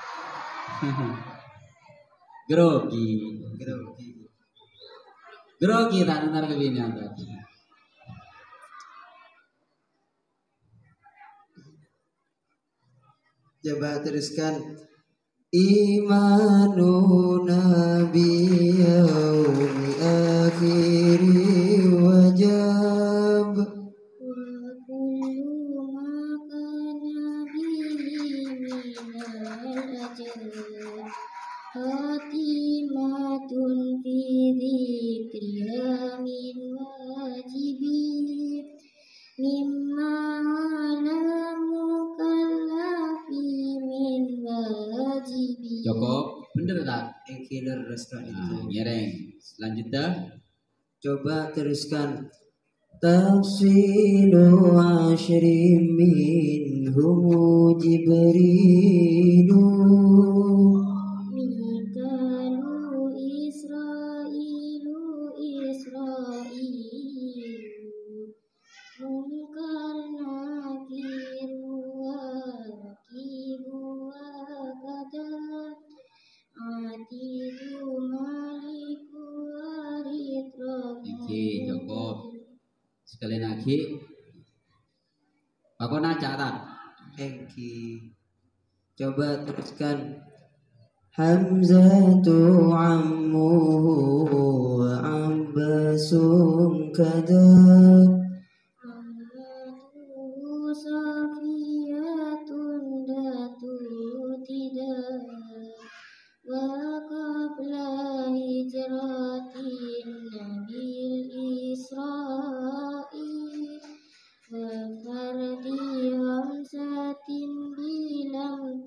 Grogi tak ngetar kebingungan tadi. Coba teruskan. Imanuna biyaumi akhiri wajab. Wa kullu ma kana bihi minal ajr khatimatun fi dzikriha min wajibi mimma ala mukallafi min wajibi. Cukup, bener tak? Engkiler reska Nah, nyereng. Selanjutnya, coba teruskan. Tafsilu ashri minhum Jibrilu Mikalu Israilu Munkar nakiru wa rakibu wa qadar Atidu maliku wa oke, cukup. Sekali lagi, Pakon aja tak? Engki. Coba teruskan. Hamzatu ammuhu wa abbasum kadar Amatu safiyatun datu tidak wa qabla hijratin nabil Isra'i wa fardi hamsatin bilam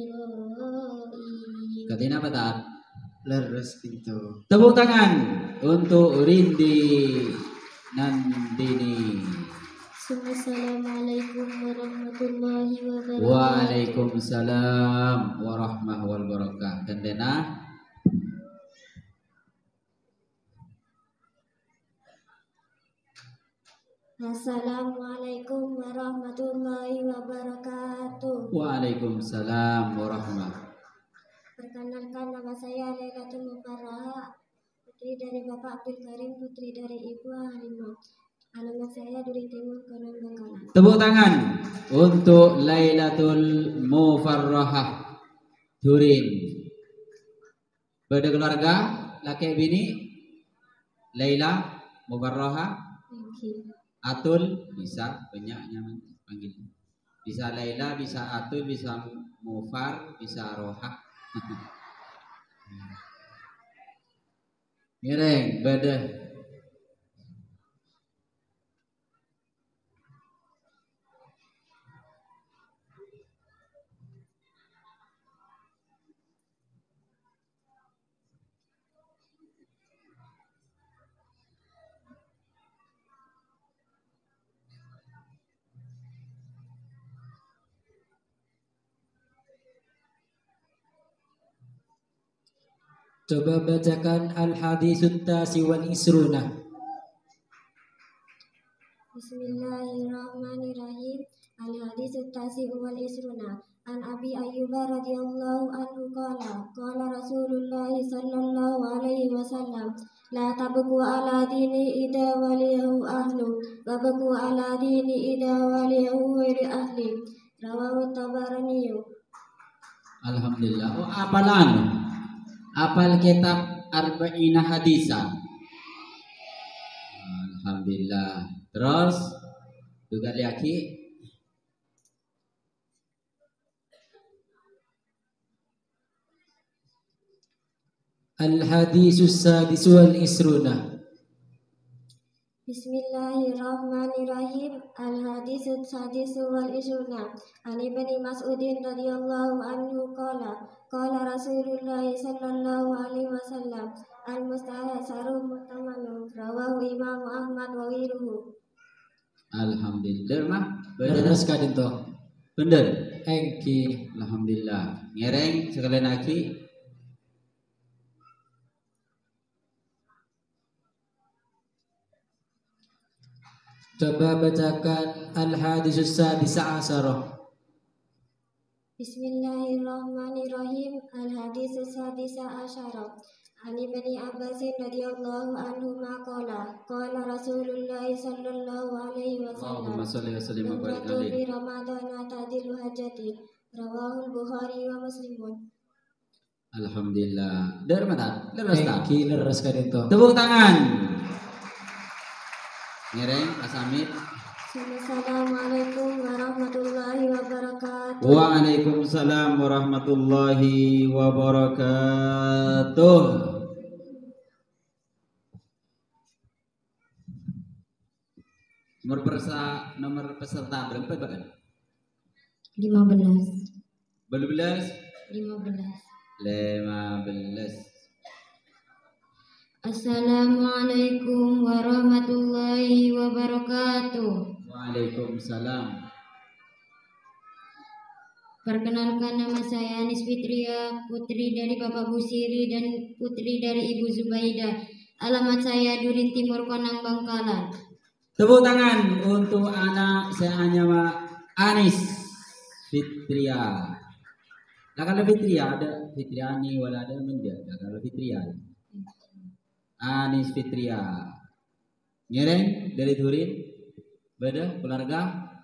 tirai. Katina apa tak? leres pintu. Tepuk tangan untuk Rindi Nandini. Assalamualaikum warahmatullahi wabarakatuh. Waalaikumsalam warahmatullahi wabarakatuh. Dan Dena. Assalamualaikum warahmatullahi wabarakatuh. Waalaikumsalam warahmatullahi. Perkenalkan, nama saya Lailatul Mubarrah, putri dari Bapak Abdul Karim, putri dari Ibu Halimah. Alamat saya Duri Timur, Konon Bangkalan. Tepuk tangan untuk Lailatul Mufarrahah Durin. Pada keluarga laki bini Laila Mufarrahah Atul, bisa banyaknya panggil. Bisa Laila, bisa Atul, bisa Mufar, bisa Roha. Mireng, badah. Coba bacakan Al-Haditsut Tasi wal Isruna. Bismillahirrahmanirrahim. Al-Haditsut Tasi wal Isruna. An Abi Ayyub radhiyallahu anhu qala Rasulullah sallallahu alaihi wasallam la tabqu ala dini ida waliyahu ahlu wa baqu ala dini ida waliyahu ghairi ahli. Rawahu Tabarani. Alhamdulillah. Oh, apalan? Apal kitab Arba'ina Hadisa. Alhamdulillah. Terus juga lagi Al-Haditsus Sadis wal Isruna. Bismillahirrahmanirrahim. Al-Haditsut Sadis wal Isruna. An Ibni Mas'udin radhiyallahu anhu qala Rasulullah sallallahu alaihi wasallam al-mustahsaru muhtamanu. Rawahu Imam Ahmad wa ghairuhu. Alhamdulillah mah. Bener sekali toh. Bener. Engki. Alhamdulillah. Ngereng sekali lagi. Coba bacakan Al-Haditsus Sadis Asara. Bismillahirrahmanirrahim. Al-Haditsus Sadis Asyara. An Ibni Abbasin radhiyallahu anhu qala Rasulullah sallallahu alaihi wasallam Allahumma shalli wa sallim wa barik alaihi. Fi Ramadan ta'dilu hajati. Rawahu Bukhari wa Muslimun. Alhamdulillah. Dari mana? Leres tak? Engki leres sekali toh. Tepuk tangan. Ngereng, Asamit. Assalamualaikum warahmatullahi wabarakatuh. Waalaikumsalam warahmatullahi wabarakatuh. Nomor peserta berapa Pak? 15. 15. Assalamualaikum warahmatullahi wabarakatuh. Waalaikumsalam. Perkenalkan, nama saya Anis Fitria, putri dari Bapak Busiri dan putri dari Ibu Zubaidah. Alamat saya Durin Timur, Konang, Bangkalan. Tepuk tangan untuk anak saya Nyama Anis Fitria. Nah kalau Fitria ada Fitriani wala ada menjaga kalau Fitria. Anis Fitria. Ngereng dari Durin. Beda keluarga.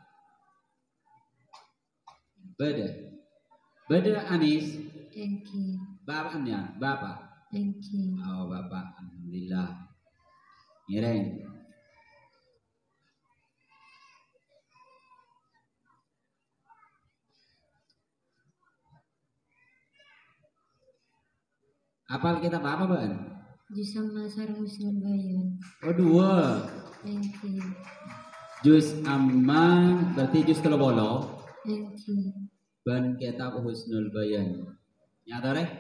Beda Anis. Thank you. Bapaknya, bapak. Thank you. Oh bapak, alhamdulillah. Ngereng. Apal kita apa Bang? Jusang Nasar Musnul Bayan. Oh 2. Thank you. Jus amma berarti jus telobolo. Thank you. Ban kitab Husnul Bayan. Nyata reh?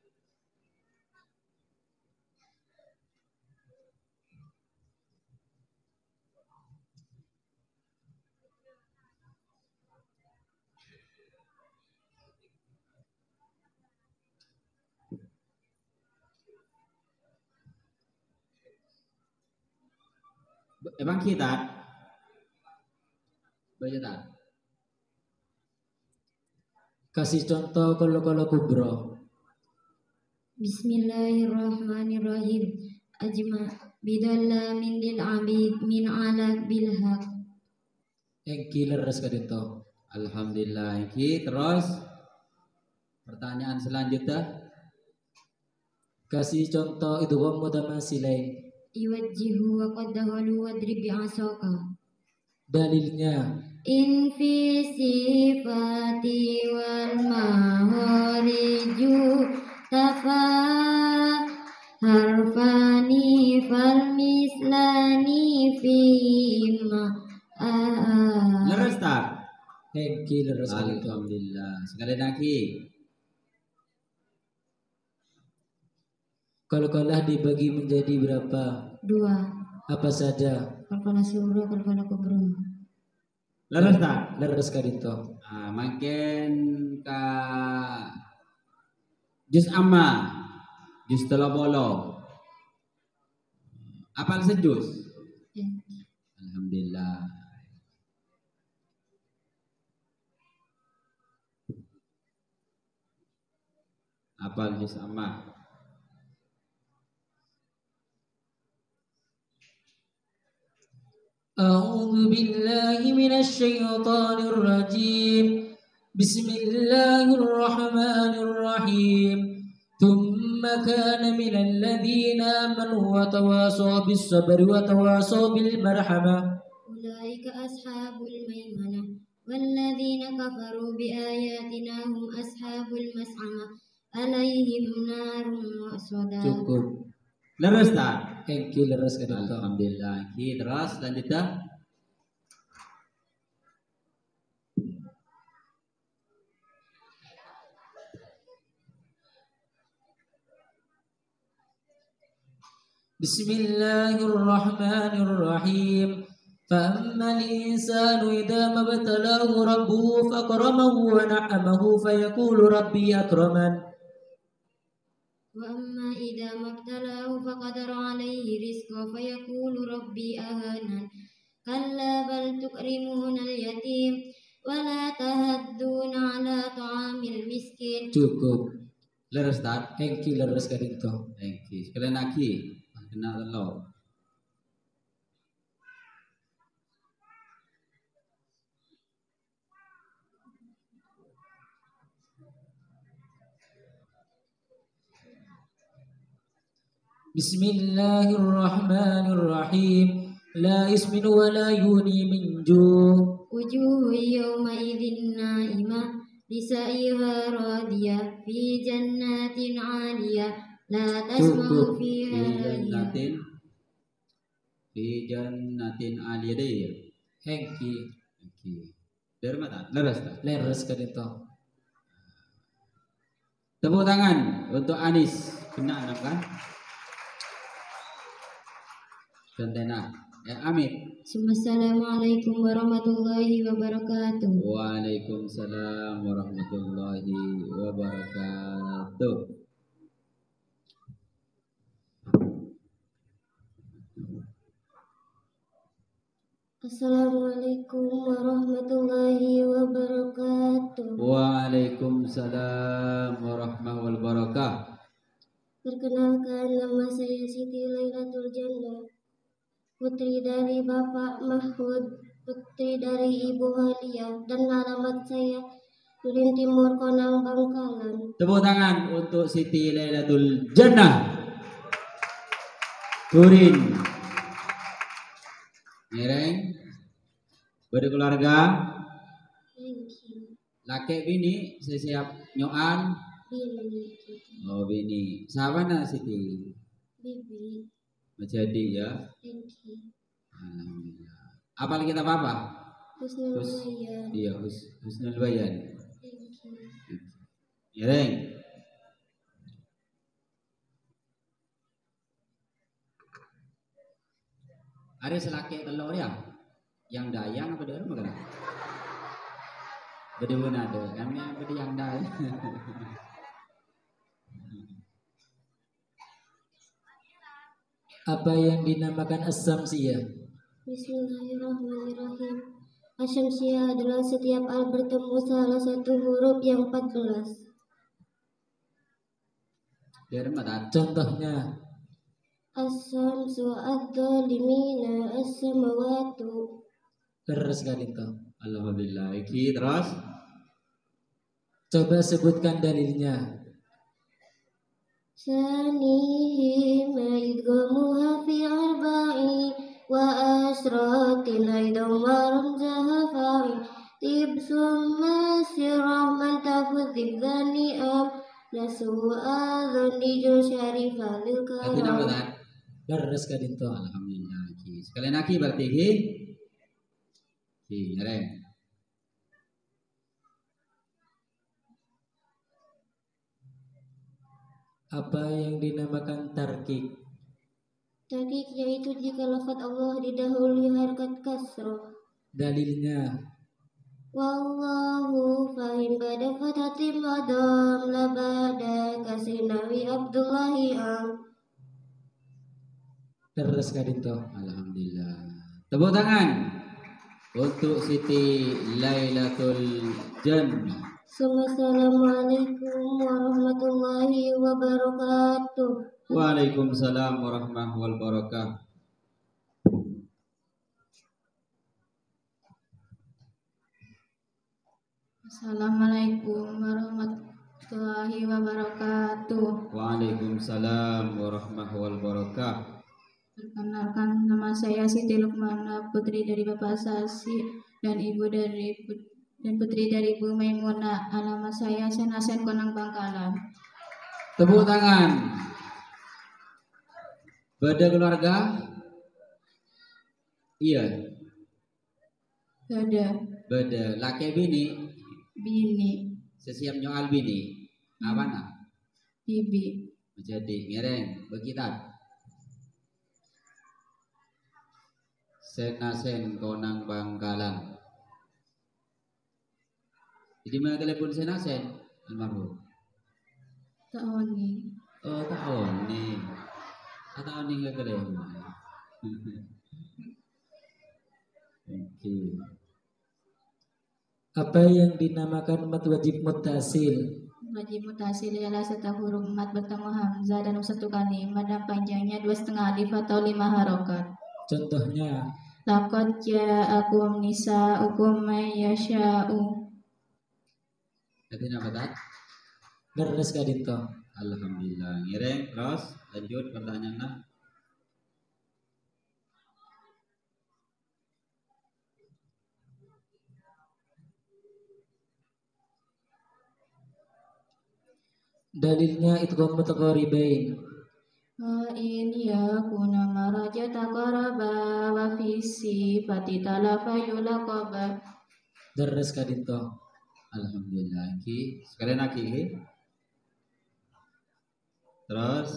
Emang kita baca tak? Kasih contoh kalau kubro. Bismillahirrahmanirrahim. Ajma bidalla min lil abid min ala bil haq. Engki leres kadito. Alhamdulillah. Engki terus pertanyaan selanjutnya. Kasih contoh itu mutamasilai. Iwajjihu wa qaddahu wadrib bi'asaka. Dalilnya In fi sifati wal mahariju tafa harfani fal mislani fi ma Leres tak? engki leres kadito. Alhamdulillah. Sekali lagi. Kalau kalah dibagi menjadi berapa? 2. Apa saja? Kalkala surah, kalkala kubro. Leres tak? Leres kadito. Nah, makin ka jus amma, jus telobolo. Apal sejus? Alhamdulillah. Apal jus amma? أعوذ بالله من الشيطان الرجيم بسم الله الرحمن الرحيم ثم كان من الذين آمنوا وتواصوا بالصبر وتواصوا بالمرحمة أولئك أصحاب الميمنة والذين كفروا بآياتنا هم أصحاب المسعمة عليهم نار وصدى. Cukup. Leres tak? Engki leres kadito. Alhamdulillah. Engki terus lanjutnya. Bismillahirrahmanirrahim. فأما الإنسان إذا ما ابتلاه ربه فأكرمه ونعمه فيقول ربي أكرمن. وأما إذا ما ابتلاه فقدر عليه رزقه فيقول ربي أهانن. كلا بل تكرمون اليتيم ولا تهدون على طعام المسكين. Cukup. Leres tak? Engki leres kadito. Engki. Sekali lagi. Kena telo. Bismillahirrahmanirrahim. لا يسمن ولا يغني من جوع وجوه يومئذ نائمة لسعيها راضية في جنات عالية لا تسمع Cukup فيها لاغية fi jannatin aliyah. hengki Oke. Dari mana? Leres tak? leres ka dito. Tepuk tangan untuk Anis. Kena enam kan? Contohnya. Amit. Assalamualaikum warahmatullahi wabarakatuh. Waalaikumsalam warahmatullahi wabarakatuh. Assalamualaikum warahmatullahi wabarakatuh. Waalaikumsalam warahmatullahi wabarakatuh. Perkenalkan, nama saya Siti Lailatul Jannah, putri dari Bapak Mahfud, putri dari Ibu Halia, dan alamat saya Durin Timur, Konang, Bangkalan. Tepuk tangan untuk Siti Lailatul Jannah. Turin. Ngereng. Berkeluarga. Thank you. Laki bini siap nyoan. Bini. Oh bini. Siapa nak Siti? Bibi. Menjadi ya. Thank you. Alhamdulillah. Apal kita apa? Husnul Bayan. Iya, Husnul Bayan. Thank you. Ngereng. Ada selaki telur ya? Yang dayang apa dia makan? Beda mana ada? Kami beda yang dayang. Apa yang dinamakan as-samsiyah? Bismillahirrahmanirrahim. Asyamsiyah adalah setiap al bertemu salah satu huruf yang 14. Dari mana? Contohnya As-samsu adz-dhalimina as-samawatu. leres ka dito. Alhamdulillah. Iki terus. Coba sebutkan dalilnya. Sanihi maidgamuha fi arba'i wa asratin aidan wa ramzaha fa'i tibsum masirah man tafudhib dhani'am nasu'a dhaniju syarifah lil Tapi nama karam. tak? Leres ka dito. Alhamdulillah. Iki. Sekalian lagi berarti iki. Iki, ngereng. Apa yang dinamakan tarkik? Takik yaitu jika lafaz Allah didahului harkat kasroh. Dalilnya Wallahu fahim bada fatatim adam labada kasinawi Abdullahi am. leres ka dito. Alhamdulillah. Tepuk tangan untuk Siti Lailatul Jannah. Assalamualaikum warahmatullahi wabarakatuh. Waalaikumsalam warahmatullahi wabarakatuh. Assalamualaikum warahmatullahi wabarakatuh. Waalaikumsalam warahmatullahi wabarakatuh. Perkenalkan, nama saya Siti Lukmana, putri dari Bapak Sasi dan putri dari Ibu Maimunah. Alamat saya Senasen Konang Bangkalan. Tepuk tangan. Beda keluarga? Iya. Beda. Laki bini? Bini. Sesiap nyoal bini? Apa nak? Bibi. Menjadi ngereng. Begitu. Senasen Konang Bangkalan. Jadi mana telepon Senasen? Almarhum. Taoni. Oh tahun nih. Tahun nih nggak telepon. Oke. Apa yang dinamakan mat wajib muttasil? Wajib mutasil ialah serta huruf mat bertemu hamzah dan satu kalimat dan panjangnya 2,5 alif atau 5 harokat. Contohnya Laqad ja'akum nisa'ukum may yasha'u. Jadi apa tak? leres ka dito. Alhamdulillah. Ngereng terus lanjut pertanyaannya. Dalilnya idgham mutaqaribain. Wa in yakuna maraja taqaraba wa fi sifati talafa yulaqaba. Deres kadinto. Alhamdulillah. Ki sekalian lagi ki. Terus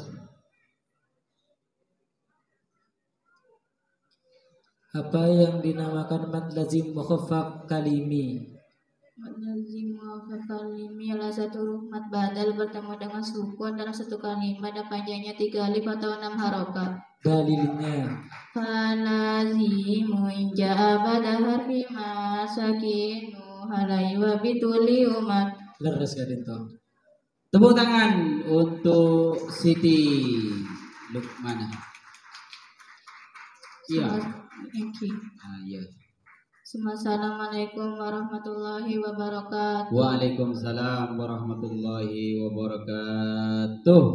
Apa yang dinamakan mad lazim mukhaffaf kalimi? Mad lazim mukhaffaf kalimi adalah satu huruf mad badal bertemu dengan sukun dalam satu kalimat dan panjangnya 3 alif atau 6 harokat. Dalilnya Falazimu inja abada harfi masakinu halai wa bituli umat. leres kadinto. tepuk tangan untuk Siti Lukmana. Iya. Iya. Assalamualaikum warahmatullahi wabarakatuh. Waalaikumsalam warahmatullahi wabarakatuh.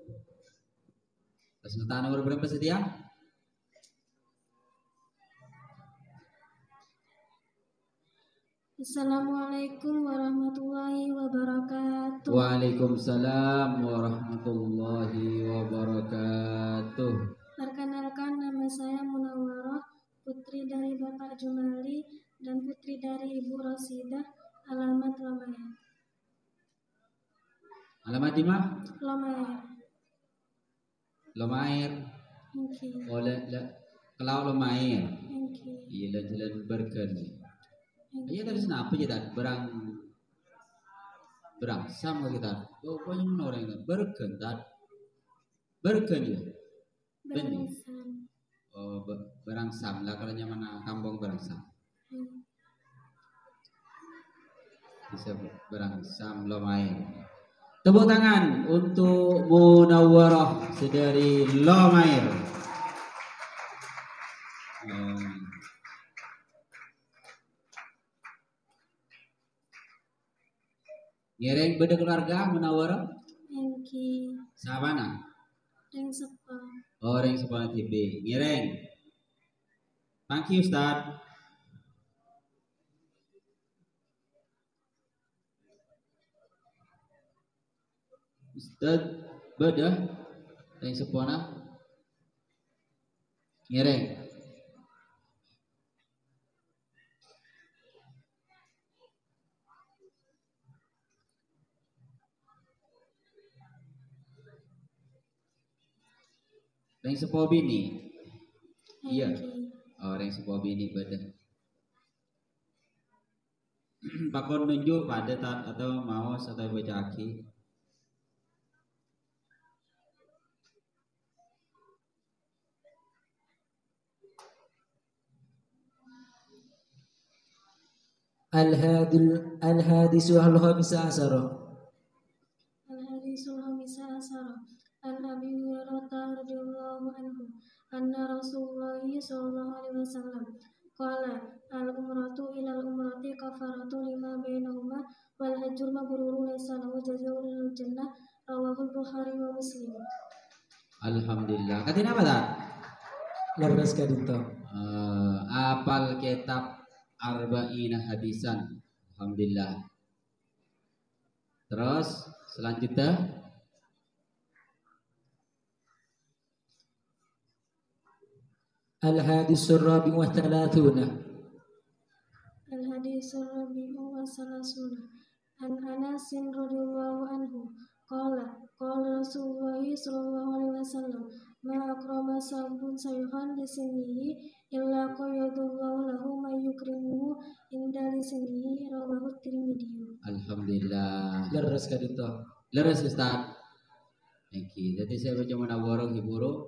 Peserta nomor berapa setia? Assalamualaikum warahmatullahi wabarakatuh. Waalaikumsalam warahmatullahi wabarakatuh. Perkenalkan, nama saya Munawwarah, putri dari Bapak Jumali dan putri dari Ibu Rosidah, alamat Lomair. Alamat di mana? Lomair. Lomair. Okay. Kalau Lomair. Okay. Iya jalan berken. Iya tadi kenapa aja tak berang sama kita. Oh banyak orang yang berken tak berken ya. Berangsam. Oh berangsam lah kalau mana kampung berangsam. Bisa berangsam Lomair. Tepuk tangan untuk Munawwarah dari Lomair. Ngereng beda keluarga Munawwarah? Engki. Sabana? Reng sepa. Oh, Reng sepa TV. Ngereng. Thank you, Ustaz. Ustaz beda Reng sepona. Ngereng. Reng sepo bini. Iya. Oh, reng sepo bini beda. Pakon nunjuk pada tat atau maos atau baca aki. Al-hadisu al-khamisa asara. Al-hadisul khamisa asara. An Abi Hurairah radhiyallahu anhu anna Rasulullah sallallahu alaihi wasallam qala al-umratu ila al-umrati kafaratu lima bainahuma wal hajjul mabruru laysa lahu jazaa'un illal jannah rawahul Bukhari wa Muslim. Alhamdulillah. Katina apa tak? Leres kadinto. Apal kitab arba'ina hadisan. Alhamdulillah. Terus selanjutnya Al-hadisul rabi' wa thalathuna. Al-hadisul rabi' wa salasuna. An Anas radhiyallahu anhu qala Rasulullah sallallahu alaihi wasallam ma akrama sabun sayhan li sinihi illa qayyadallahu lahu may yukrimuhu inda li sinihi rawahu Tirmidzi. Alhamdulillah. Leres kadinto. Leres Ustaz. Oke, jadi saya baca Munawwarah hiburu.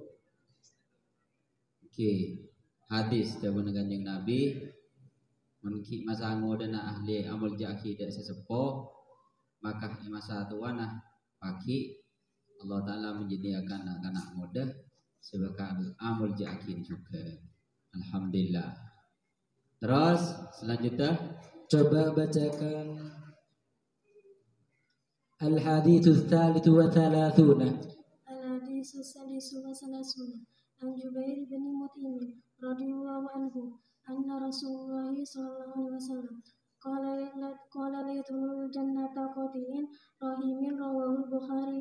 Oke, hadis dari Kanjeng Nabi menki masa ngodana ahli amul jaki dari sesepuh maka masa tuana pagi Allah Ta'ala menyediakan anak-anak muda sebagai amul jaki juga. Alhamdulillah. Terus selanjutnya coba bacakan al-haditsus tsalitsu wa thalathuna. Al-haditsus tsalitsu wa salasuna. An Jubair bin Mut'im radhiyallahu anhu anna Rasulullah sallallahu alaihi wasallam qala la yadkhulul jannata qatin rahimin rawahu Bukhari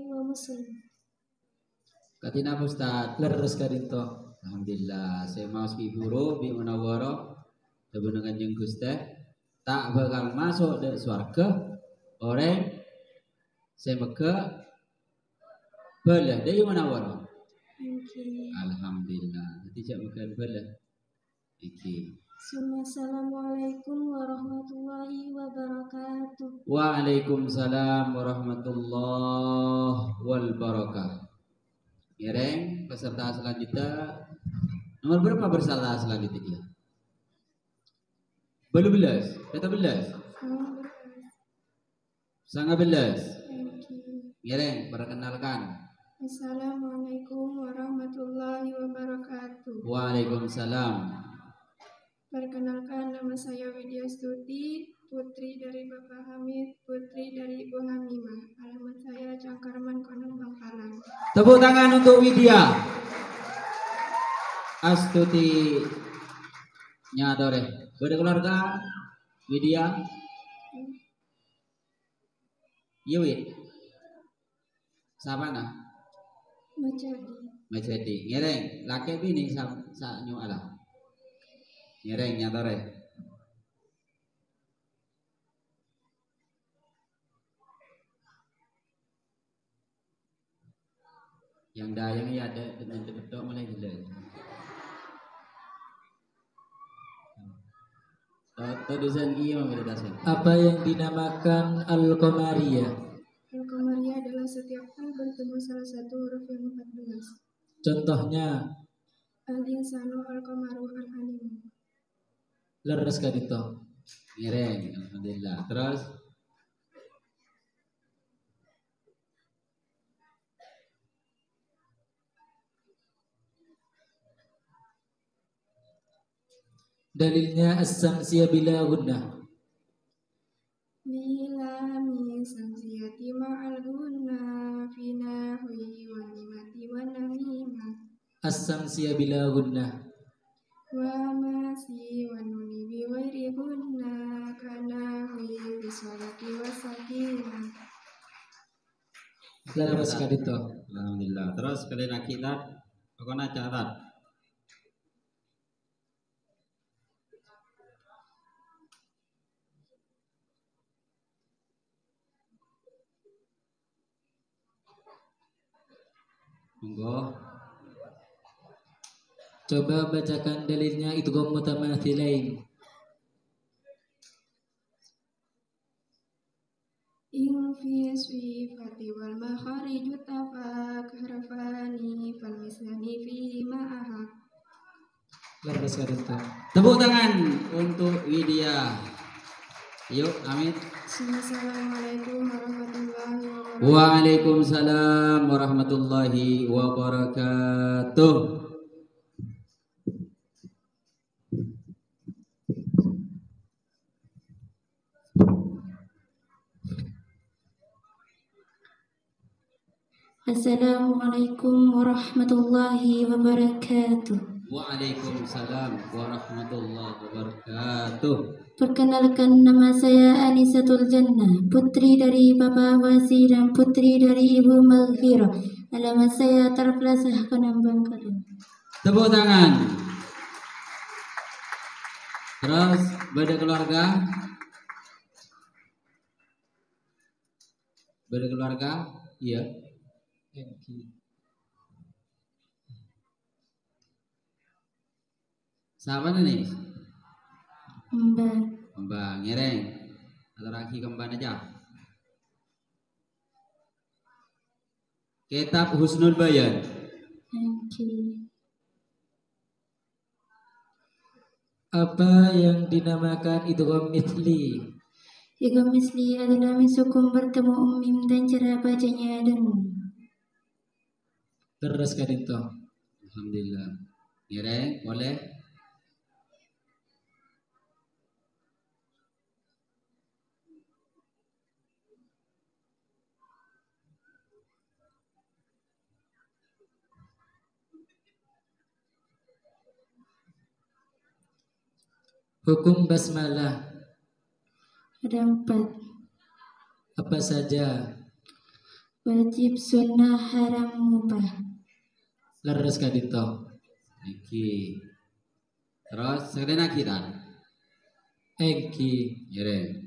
Katina Ustaz. Leres kadinto. Alhamdulillah, saya mau guru bi Munawwaro dengan Kanjeng Gusti tak bakal masuk ke surga orang saya maka belah dari Munawwaro. Alhamdulillah, tidak makan belah. Iki. Assalamualaikum warahmatullahi wabarakatuh. Waalaikumsalam warahmatullahi wabarakatuh. Yereng peserta selanjutnya nomor berapa peserta selanjutnya dia? Belum belas, kata belas. Sangat belas. Yereng perkenalkan. Assalamualaikum warahmatullahi wabarakatuh. Waalaikumsalam. Perkenalkan, nama saya Widya Stuti, putri dari Bapak Hamid, putri dari Ibu Hamimah. Alamat saya Cangkarman Konong Bangkalan. Tepuk tangan untuk Widya Astuti Nyadore. Berkeluarga Widya. Yui. Siapa nak? Macedi. Ngereng. Laki bini sa nyuala. Ngereng Nyadore. Yang dayang ya ada dengan bedok mulai gila. Tulisan iya membedakan. Apa yang dinamakan Al-Qamariyah? Al-Qamariyah adalah setiap kali bertemu salah satu huruf yang 14. Contohnya Al-insanu al-qamaru al-animu. leres kadito. Ngereng, alhamdulillah. Terus dalilnya as-samsiyah bila gunnah. Bila min samsiyati ma'al gunna fi nahwi wa nimati wa namimah. As-samsiyah bila gunnah. Wa masi wa nuni bi wairi gunna kana hui bi salati wa sakinah. Leres kadito. alhamdulillah. Terus kalian akidat pokoknya catat. Monggo. Coba bacakan dalilnya idgham mutamathilain. In fi sifati wal makhariju tafak harfani fal mislani fi ma'aha. Leres kadito. Tepuk tangan untuk Widya. Yuk, Amit. Assalamualaikum warahmatullahi wabarakatuh. Waalaikumsalam warahmatullahi wabarakatuh. Assalamualaikum warahmatullahi wabarakatuh. Waalaikumsalam warahmatullahi wabarakatuh. Perkenalkan, nama saya Anisatul Jannah, putri dari Bapak Wasi dan putri dari Ibu Maghfirah. Alamat saya Tarplasah Konang Bangkalan. Tepuk tangan. Terus pada keluarga. Pada keluarga, iya. Siapa nih? Mbak Ngereng atau lagi kemban aja. Kitab Husnul Bayan. Apa yang dinamakan idgham mithli? Idgham mithli adalah sukun bertemu mim dan cara bacanya dengung. Leres kadito. Alhamdulillah. Ngereng boleh. Hukum basmalah. Ada 4. Apa saja? Wajib, sunnah, haram, mubah. Leres kadito. Iki. Terus sekedena kita. Engki. Yere.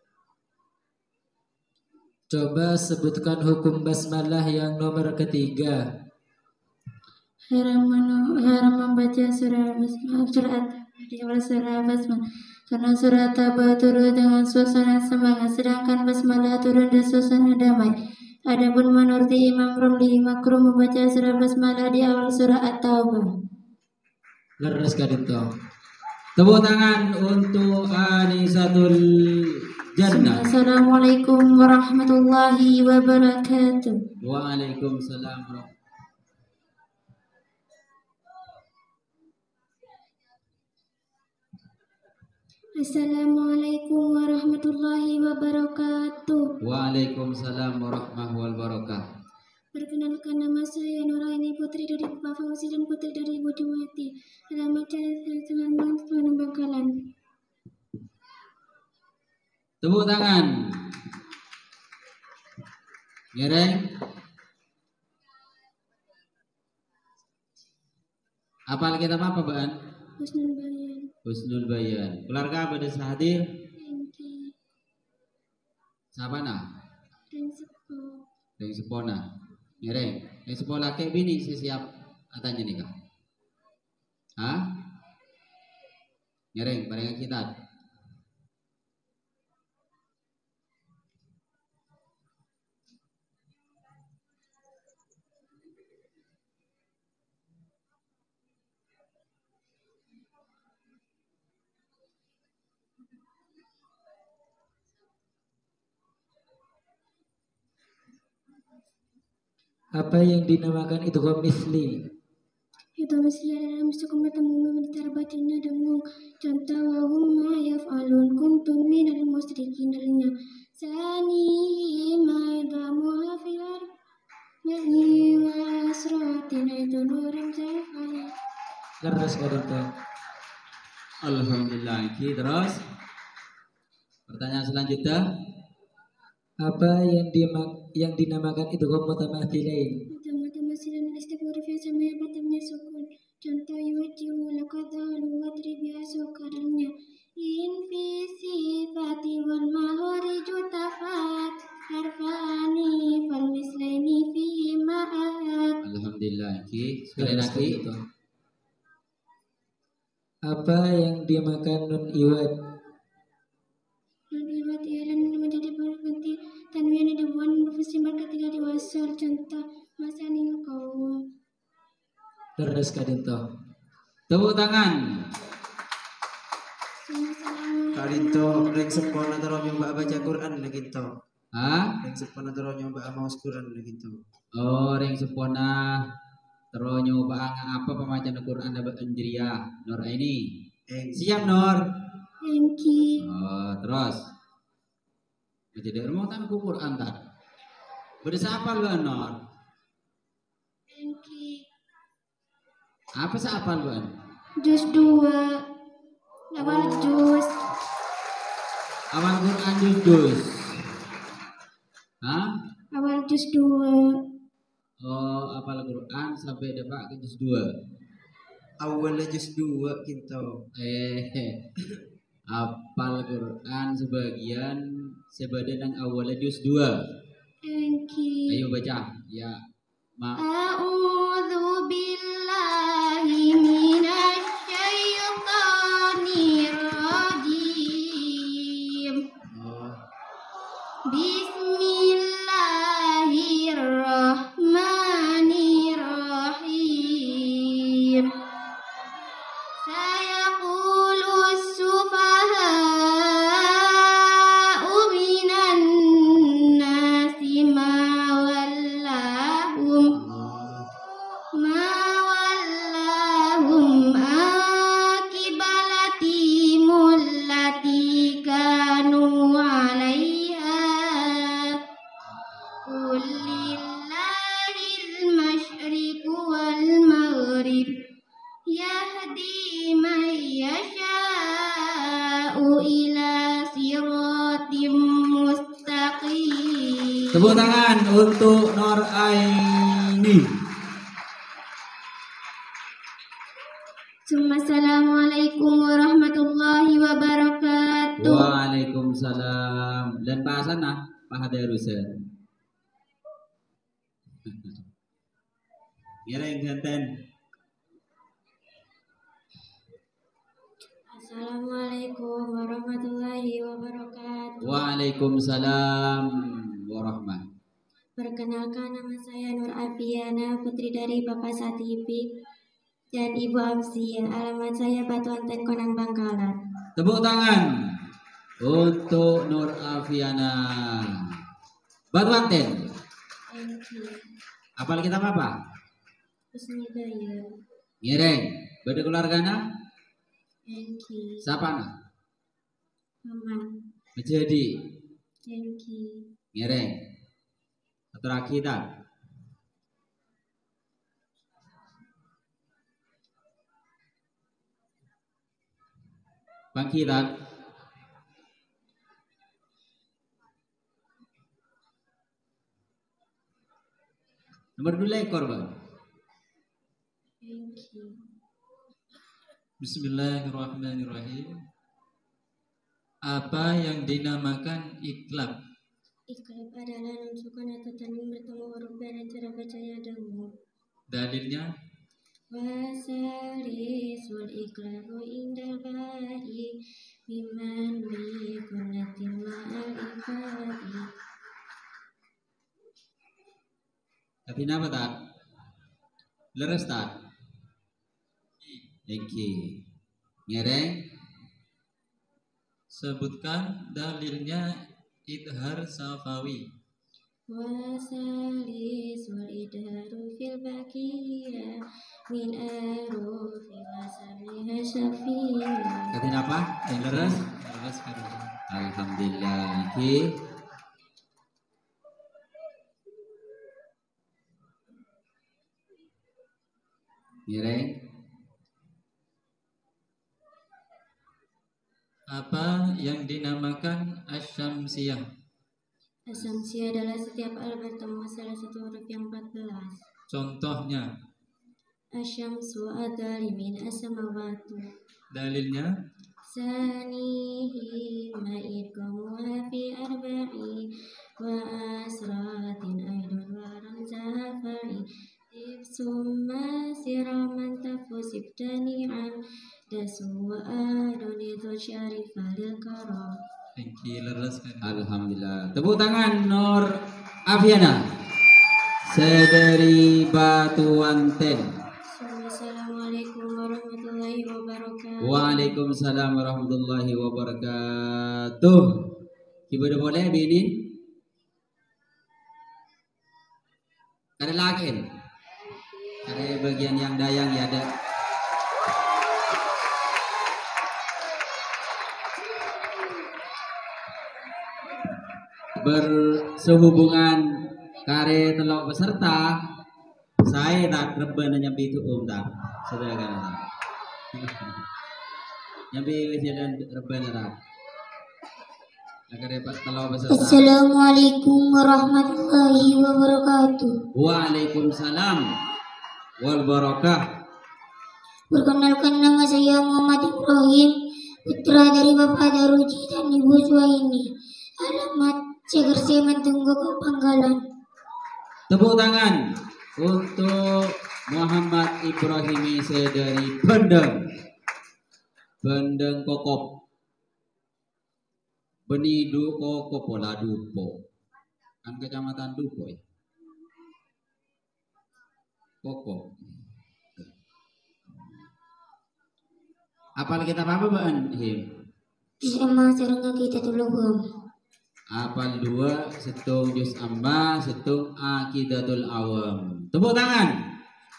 Coba sebutkan hukum basmalah yang nomor ketiga. Haram membaca surat di awal surah basmalah karena surat Taubat turun dengan suasana semangat, sedangkan basmalah turun dari suasana damai. Adapun menurut Imam Romli makruh membaca surah basmalah di awal surah At-Taubah. Leres kadito. Tepuk tangan untuk Anisatul Jannah. Assalamualaikum warahmatullahi wabarakatuh. Waalaikumsalam warahmatullahi. Assalamualaikum warahmatullahi wabarakatuh. Waalaikumsalam warahmatullahi wabarakatuh. Perkenalkan, nama saya Nuraini, putri dari Bapak Fauzi dan putri dari Ibu Jumati. Alamat Selatan Bangkalan. Tepuk tangan. Ngereng. Apal kita apa, Baan? Husnul Bayan. Husnul Bayan. Keluarga pada hadir. Engki. Siapa nah? Dan Sepo. Yang sepona. Ngereng. Yang sepo laki bini siap katanya nih kak. Hah? Ngereng. Barengan kita. Apa yang dinamakan idgham misli? Itu misli adalah mustaqim bertemu mentar batinnya dengung. Contoh wahum ma yaf'alun kuntum minal musyrikin darinya. Sani ma idhamu hafiyar Mani wa asratina itu nurim zafai. Leres kadito. Alhamdulillah. Terus pertanyaan selanjutnya. Apa yang dinamakan idgham mutamathilain? Mutamathilan istighfar fi sama batinnya sukun. Contoh yujiu laqadalu wadri biasa kadarnya. In fi sifati wal mahariju tafat harfani fal mislaini fi ma'at. Alhamdulillah. Sekali lagi. Apa yang dimakan nun iwad? Nun iwad ialah menjadi berganti tanwin ada buan berfisimbal ketika diwasal. Contoh masanil kaum. Leres kadito. Tepuk tangan. Kadito reng sepona taro nyoba baca Quran lagi to. Hah? Reng sepona taro nyoba maos Quran lagi to. Oh, ring sepona terus nyoba apa pembacaan Quran dapat anjriah Nur ini. Siap Nur? Engki. Oh, terus. Jadi rumah tan Quran tak. Berdesa apa lu Nur? Engki. Apa sih apa lu? Juz 2. Awal juz. Awal Quran juz. Hah? Awal juz 2. Oh, apal Quran sampai dapat ke juz 2. Awal juz 2 kinto. Apal Quran sebagian sebadan awal juz 2. Engki. Ayo baca. Ya. A'udzu billahi minasy syaithanir rajim. Bismillahirrahmanirrahim. Sayaqulus sufaha'u minan nasi ma wallahum akibalatimul lati kanu 'alaiha. Qul lillahil masyriqu wal maghrib yahdi man yasha'u ila siratim mustaqim. Tepuk tangan untuk Nur Aini. Waalaikumsalam. Dan bahasan nah Pak Hadarusen. Ngereng ganten. Assalamualaikum warahmatullahi wabarakatuh. Waalaikumsalam warahmatullahi. Perkenalkan, nama saya Nur Afiana, putri dari Bapak Satipik dan Ibu Amsia. Alamat saya Batu Anten, Konang, Bangkalan. Tepuk tangan untuk Nur Afiana. Batu Anten. Thank you. Apal kita apa? Husnudaya. Ngereng. Bade keluargana? Thank you. Siapa na? Maman. Menjadi. Thank you. Ngereng. Terakhir tak? Bangkitan. Nomor 2 ekor bang. Thank you. Bismillahirrahmanirrahim. Apa yang dinamakan iklab? Iklab adalah nunsukan atau tanwin bertemu huruf dan cara bacanya dengung. Dalilnya? Wasalisul iklabu indal ba'i miman bi kunatil ma'al ifadi. Tapi nama tak? Leres tak? Eki. Ngereng. Sebutkan dalilnya idhar safawi. Wasalisul idharu fil baqiyah min arufi wasamiha syafiyah. Katin apa? Yang leres? Leres kan? Alhamdulillah. Eki. Ngereng. Apa yang dinamakan asyamsiyah? Asumsi adalah setiap al bertemu salah satu huruf yang 14. Contohnya? Asyamsu adali min asamawatu. Dalilnya? Sanihi ma'idgamuha fi arba'i wa asratin aidun wa ramzaha far'i summa siraman tafusib dani'an dasu wa adonidu syarifah lil karam. Thank you, leres kan? Alhamdulillah. Tepuk tangan Nur Afiana. Sedari Batu Anten. Assalamualaikum warahmatullahi wabarakatuh. Waalaikumsalam warahmatullahi wabarakatuh. Ibu boleh binin? Ada lagi? Ada bagian yang dayang ya ada. Bersehubungan kare telok peserta saya tak reben nyambi itu tak saudara kan nyambi kejadian reben tak agar dapat telok peserta. Assalamualaikum warahmatullahi wabarakatuh. Waalaikumsalam wal barakah. Perkenalkan, nama saya Muhammad Ibrahim, putra dari Bapak Daruji dan Ibu Suhaini. Alamat Ceger Semen Tunggu Panggalan. Tepuk tangan untuk Muhammad Ibrahim dari Bendeng Kokop. Benidu Kokop pola Dupo. Kan kecamatan Dupo ya. Kokop. Apal kita apa Bang Him? Sama seringnya kita tulung. Apal 2 setung juz amma setung akidatul awam. Tepuk tangan.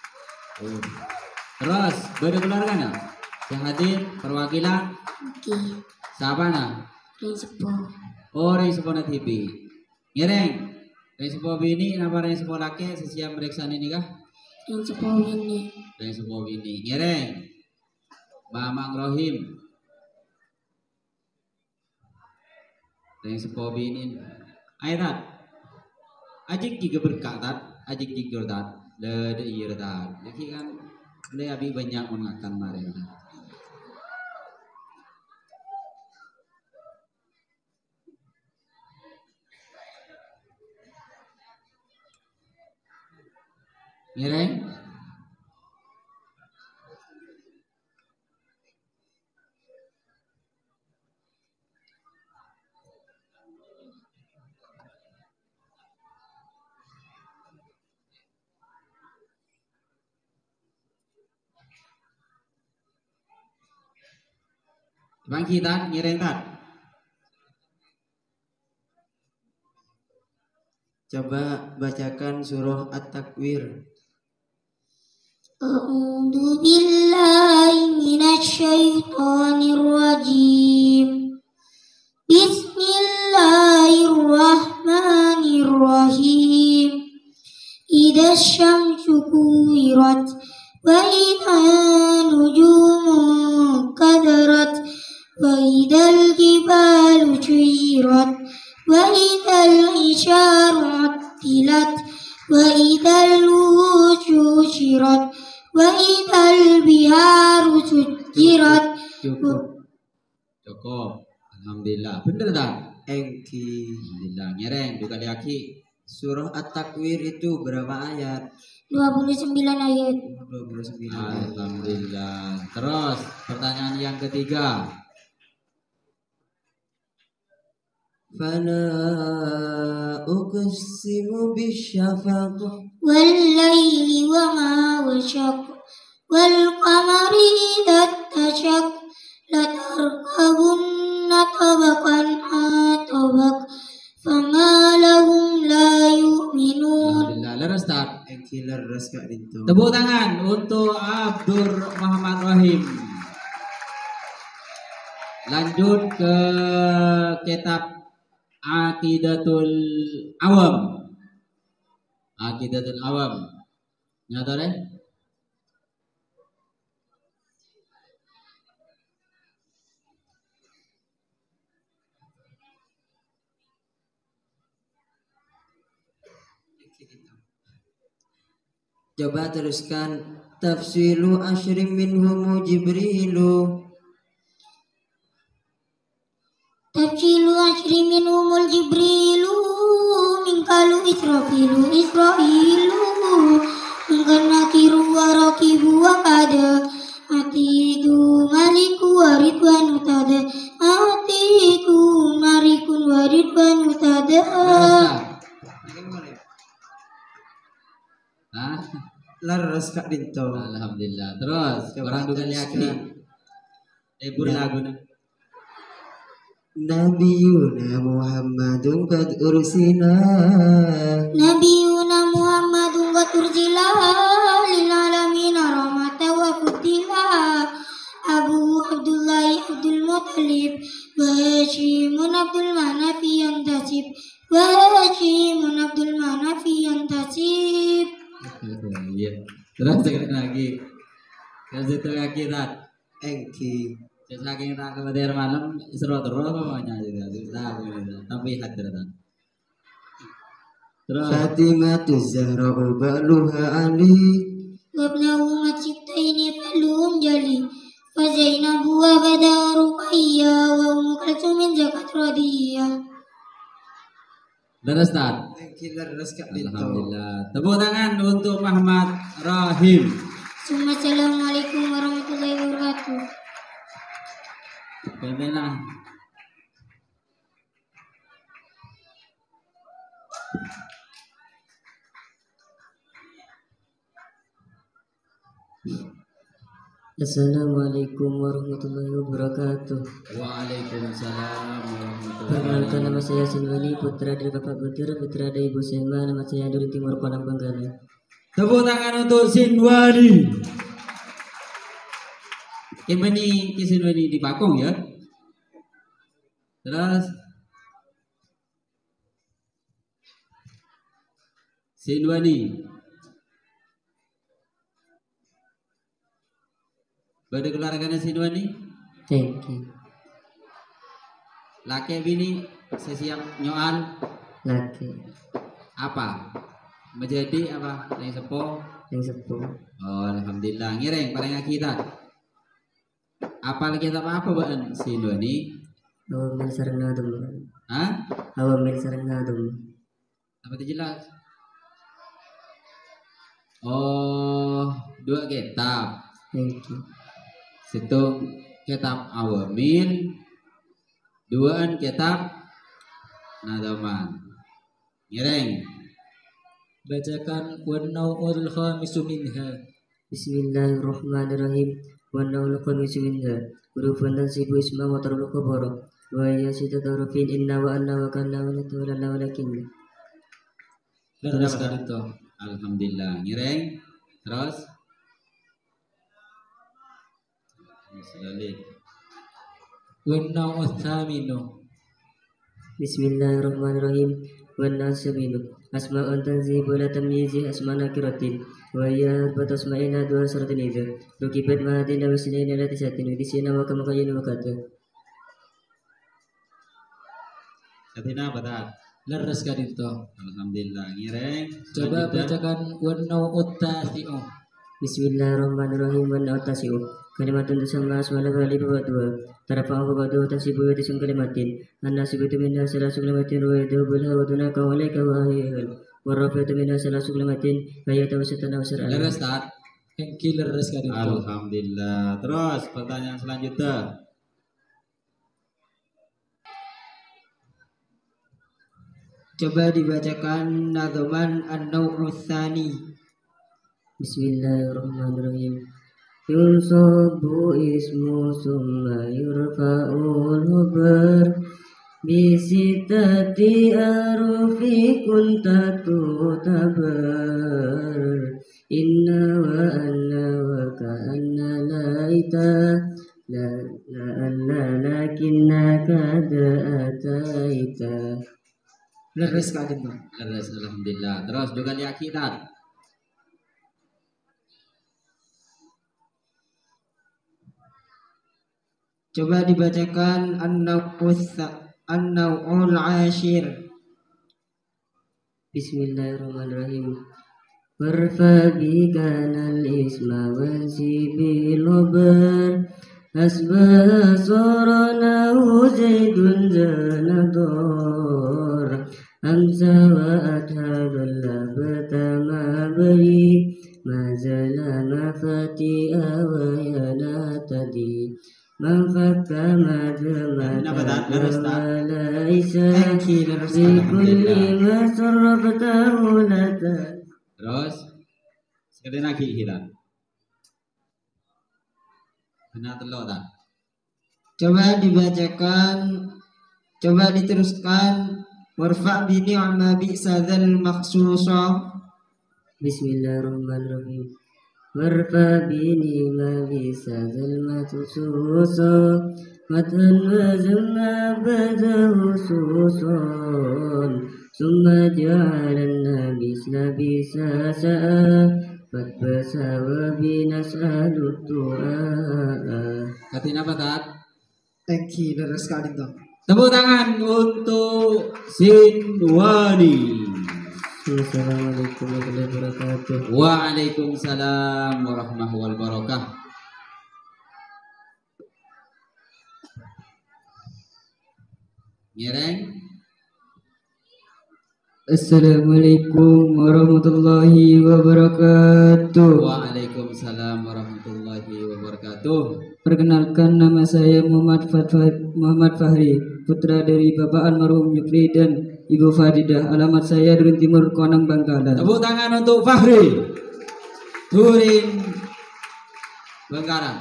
Terus beda keluarga na? Hadir perwakilan. Oke. Siapa na? Rinsepo. Oh Rinsepo na TV. Ngereng. Rinsepo bini napa Rinsepo laki sesiam meriksa ini kah? Rinsepo ini. Rinsepo bini. Ngereng. Mamang Rohim. Yang sepobinin, ayat, ajik juga berkat, ajik juga tat, lede iya tat, jadi kan, le abi banyak mengakan mereka. Ngiring. Bangkitan, ngiring tat. Coba bacakan surah At-Takwir. A'udzu billahi minasy syaithanir rajim. Bismillahirrahmanirrahim. Idza syamsu kuwirat wa idza nujumu kadarat wa idzal jibalu suyirat wa idzal isyaru attilat wa idzal wuhusyu syirat wa idzal biharu sujirat. Cukup. Alhamdulillah. Bener tak? Engki. Alhamdulillah. Ngereng dua kali lagi. Surah At-Takwir itu berapa ayat? 29 ayat. 29 ayat. Alhamdulillah. Terus pertanyaan yang ketiga. Fala uqsimu bisyafaq Wal laili wa ma wasyaq wal qamari idza tashaq la tarkabunna tabaqan atabaq fama lahum la yu'minun. Alhamdulillah. Leres tak? Engki leres Kak Dinto. Tepuk tangan untuk Abdur Muhammad Rahim. Lanjut ke kitab Aqidatul Awam. Aqidatul Awam. Nyata deh. Coba teruskan. Tafsilu asyrim minhum Jibrilu. Tafsilu asyri minhumul jibrilu minkalu israfilu mingkanakiru wa rakibu wa kada atiku maliku wa ridwanu tada atiku marikun wa ridwanu tada. Leres Kak Dinto. Alhamdulillah. Terus Coba orang dua lagi. Lagu na. Nabiyuna Muhammadun qad ursina. Nabiyuna Muhammadun qad ursila lil alamin rahmatan wa fudila. Abu Abdullah Abdul Muttalib wa Hashimun Abdul Manafi yantasib wa Hashimun Abdul Manafi yantasib. Iya. Terus sekali lagi. Terus itu lagi tat. Engki. Saking tak kemudian malam seru terus pokoknya gitu. Tapi hadratan. Terus Fatimatu Zahra baluha Ali. Wabnahu maciptaini falum jali wa Zainabu wa Bada Ruqayyah wa Ummu Kalsumin zakat radiyah. leres tat. Leres Kak Dinto. Alhamdulillah. Tepuk tangan untuk Muhammad Rahim. Assalamualaikum warahmatullahi wabarakatuh. Bagaimana? Assalamualaikum warahmatullahi wabarakatuh. Waalaikumsalam warahmatullahi Perkenalkan, nama saya Silvani, putra dari Bapak Butir, putra dari Ibu Sema, nama saya dari Timur Kolam Benggala. Tepuk tangan untuk Sinwani. Kembali ke Sinwani di Pakong ya. Terus Sinwani. Pada keluarganya Sinwani. Thank you. Laki bini sesiap nyoal. Laki. Apa? Menjadi apa? Yang sepuh. Yang sepuh. Oh, alhamdulillah. Ngireng paling kita. Apa lagi apa baan Sinwani? Awamil Sarangadum. Hah? Awamil Sarangadum. Apa itu jelas? Oh, 2 kitab. Thank you. Situ kitab Awamin, 2 kitab Nadaman. Ngiring. Bacakan wan-naw'ul khamisu minha. Bismillahirrahmanirrahim. Wan-naw'ul khamisu minha. Hurufun tansibu isma wa tarbu khabara. Wa hiya sittatu hurufin inna wa anna wa kanna wa natawalla wa lakinna. Leres kan itu. Alhamdulillah. Ngiring. Terus. Sekali. Wan-naw'ul thaminu. Bismillahirrahmanirrahim. Wan-nasabinu. Asma'un tanzibu la tamyizi asma nakiratin. Wa hiya arba'atu asma'ina 2 suratin idza. Rukibat mahadina wa sinina la tisatin wa tisina wa kama qayyina wa kata. Satina apa tak? Leres kan itu. Alhamdulillah. Ngiring. Coba Selanjutnya. bacakan wan-naw'ut tasi'u. Bismillahirrahmanirrahim. Wan-naw'ut kalimatun tusamma asma'al bali babadua. Tarafa'u babadu tansibu wa tisun kalimatin. An-nasibu minha salasu kalimatin wa yadubul hawaduna kawalika wa ahihal. Warrafiatu minha salasu kalimatin wa yatawasatana wa sar'ala. Leres tak? Engki leres kan itu. Alhamdulillah. Terus pertanyaan selanjutnya. Coba dibacakan nadhaman an-naw'u tsani. Bismillahirrahmanirrahim. Yunsabu ismu summa yurfa'ul hubar bisitati arufi kuntatu tabar inna wa anna wa ka'anna laita la anna lakinna kada ataita. Leres kan itu. Leres. Alhamdulillah. Terus juga diakidat. Coba dibacakan an-naw'ul ashir. Bismillahirrahmanirrahim. Warfa bi kanal isma wansi bil hubar asbah sorana zaidun zanador hamza wa adhabul labtama bari mazala mafati awayana tadi man fakka madhamata walaisa bikulli ma sarraftahu lata. Terus sekali lagi hilang. Benar telur tak? Coba dibacakan, coba diteruskan. Warfa' bi ni'ma bi'sadzal makhsusa. Bismillahirrahmanirrahim. Warfa bini ma bisa zalmatususo matan wa zamma badahu suson summa ja'alan nabi sasa fatbasa wa binas'alut tu'a. Katin apa tak? Thank you. Leres kan itu. Tepuk tangan untuk Sinwani. Assalamualaikum warahmatullahi wabarakatuh. Waalaikumsalam warahmatullahi wabarakatuh. Ngereng. Assalamualaikum warahmatullahi wabarakatuh. Waalaikumsalam warahmatullahi wabarakatuh. Perkenalkan, nama saya Muhammad Fahri, putra dari Bapak almarhum Yukri dan Ibu Fadidah. Alamat saya Durin Timur, Konang, Bangkalan. Tepuk tangan untuk Fahri Durin Bangkalan.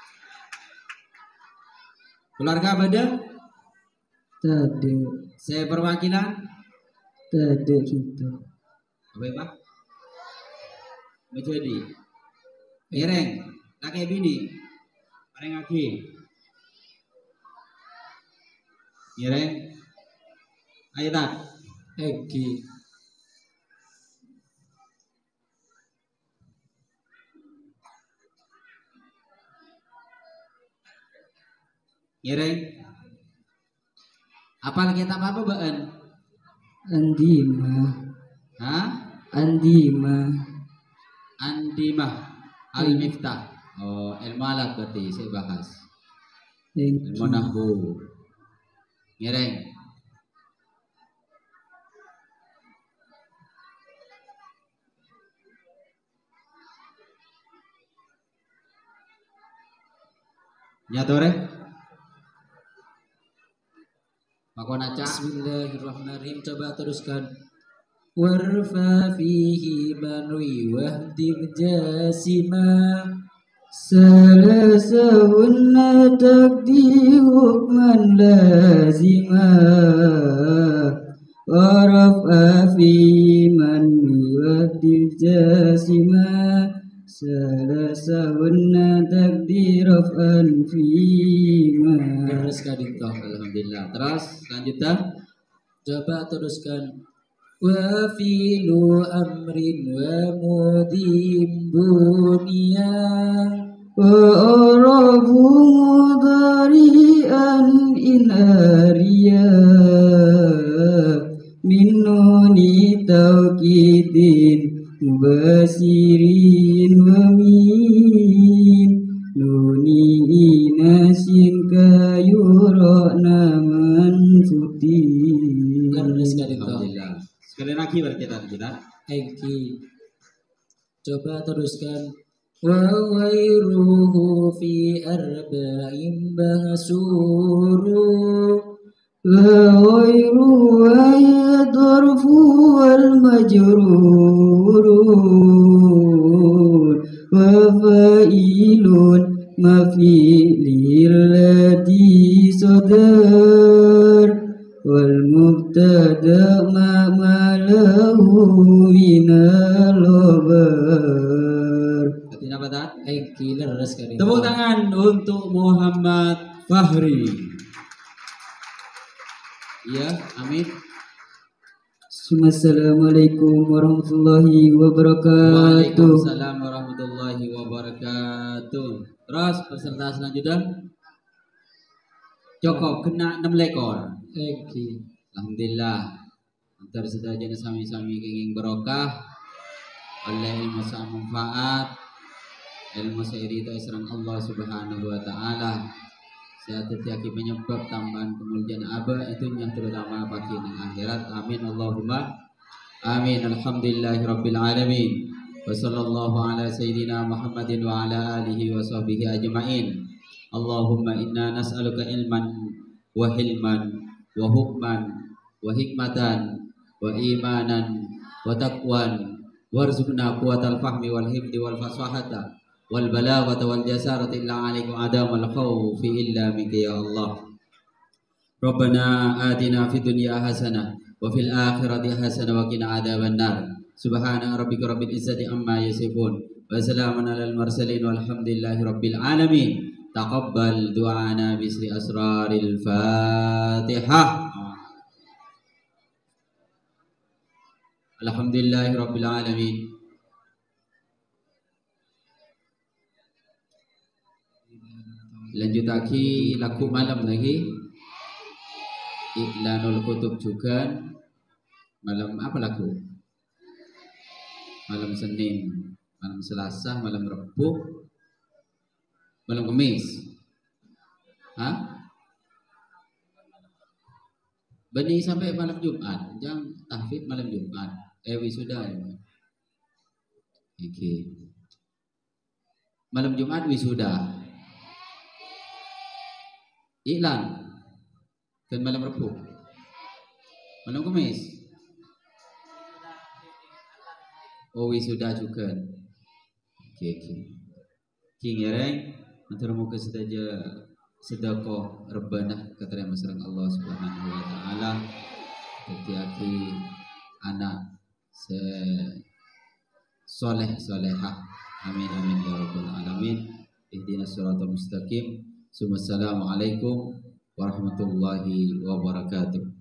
Keluarga pada? Tadi. Saya perwakilan? Tadi kita. Apa Pak? Menjadi Ireng, kakek bini Pareng lagi Ireng. Ayo tak Egi. Ireng. Apal kitab apa Baan? Andima. Hah? Andima. Andimah Al-Miftah. Oh, ilmu alat berarti saya bahas. Ilmu nahwu. Ngereng. Nyatore. Pakon aca. Bismillahirrahmanirrahim. Coba teruskan. Warfa fihi manwi wahdib jasima salasawunna takdi hukman lazima warafa fihi manwi wahdib jasima salasawunna takdi raf'an fima. Teruskan itu. Alhamdulillah. Terus lanjutkan. Coba teruskan. Wa filu amrin wa mudim bunia wa arabu mudari'an inariya min nuni tawkidin mubasirin wa min nuni inasin kayurana manfutin. Alhamdulillah. Sekali lagi berkita kita. Eki. Coba teruskan. Wa ghairuhu fi arba'in bahsuru wa ghairu wa yadrufu wal majrurun wa fa'ilun maf'ilil ladhi sadar wal mubtada ma malahu minal khabar. Artinya apa tak? Tepuk tangan untuk Muhammad Fahri. Iya, amin. Assalamualaikum warahmatullahi wabarakatuh. Waalaikumsalam warahmatullahi wabarakatuh. Terus peserta selanjutnya Joko kena 6 lekor. Alhamdulillah. Antar sedaya sami-sami kenging barokah oleh ilmu sa manfaat, ilmu sairita isran Allah Subhanahu wa taala. Sehat tiaki penyebab tambahan kemuliaan aba itu yang terutama bagi yang akhirat. Amin Allahumma amin. Alhamdulillahirabbil alamin. Wa sallallahu ala sayyidina Muhammadin wa ala alihi wa sahbihi ajmain. Allahumma inna nas'aluka ilman wa hilman wa hukman wa hikmatan wa imanan wa taqwan warzuqna quwwatal fahmi wal hifdi wal fasahata wal balaghata wal jasarata illa 'alaikum adamal khawfi illa minka ya Allah. Rabbana atina fid dunya hasanah wa fil akhirati hasanah wa qina adzabannar. Subhana rabbika rabbil izzati amma yasifun wa salamun alal mursalin walhamdulillahi rabbil alamin. Taqabbal du'ana bisri asraril Fatihah. Alhamdulillahi rabbil alamin. Lanjut lagi lagu malam lagi. Iklanul Kutub juga. Malam apa lagu? Malam Senin, malam Selasa, malam Rabu, malam Kamis. Hah? Bani sampai malam Jumat, jam tahfidz malam Jumat. Wisuda. Oke. Malam Jumat wisuda. Iklan. Dan malam Rabu. Malam Kamis. Oh wisuda juga. Oke. King Yereng, antara muka saja sedekah rebana keterima sareng Allah Subhanahu wa taala. Dadi anak solehah. Amin amin ya rabbal alamin. Ihdinas siratal mustaqim. Assalamualaikum warahmatullahi wabarakatuh.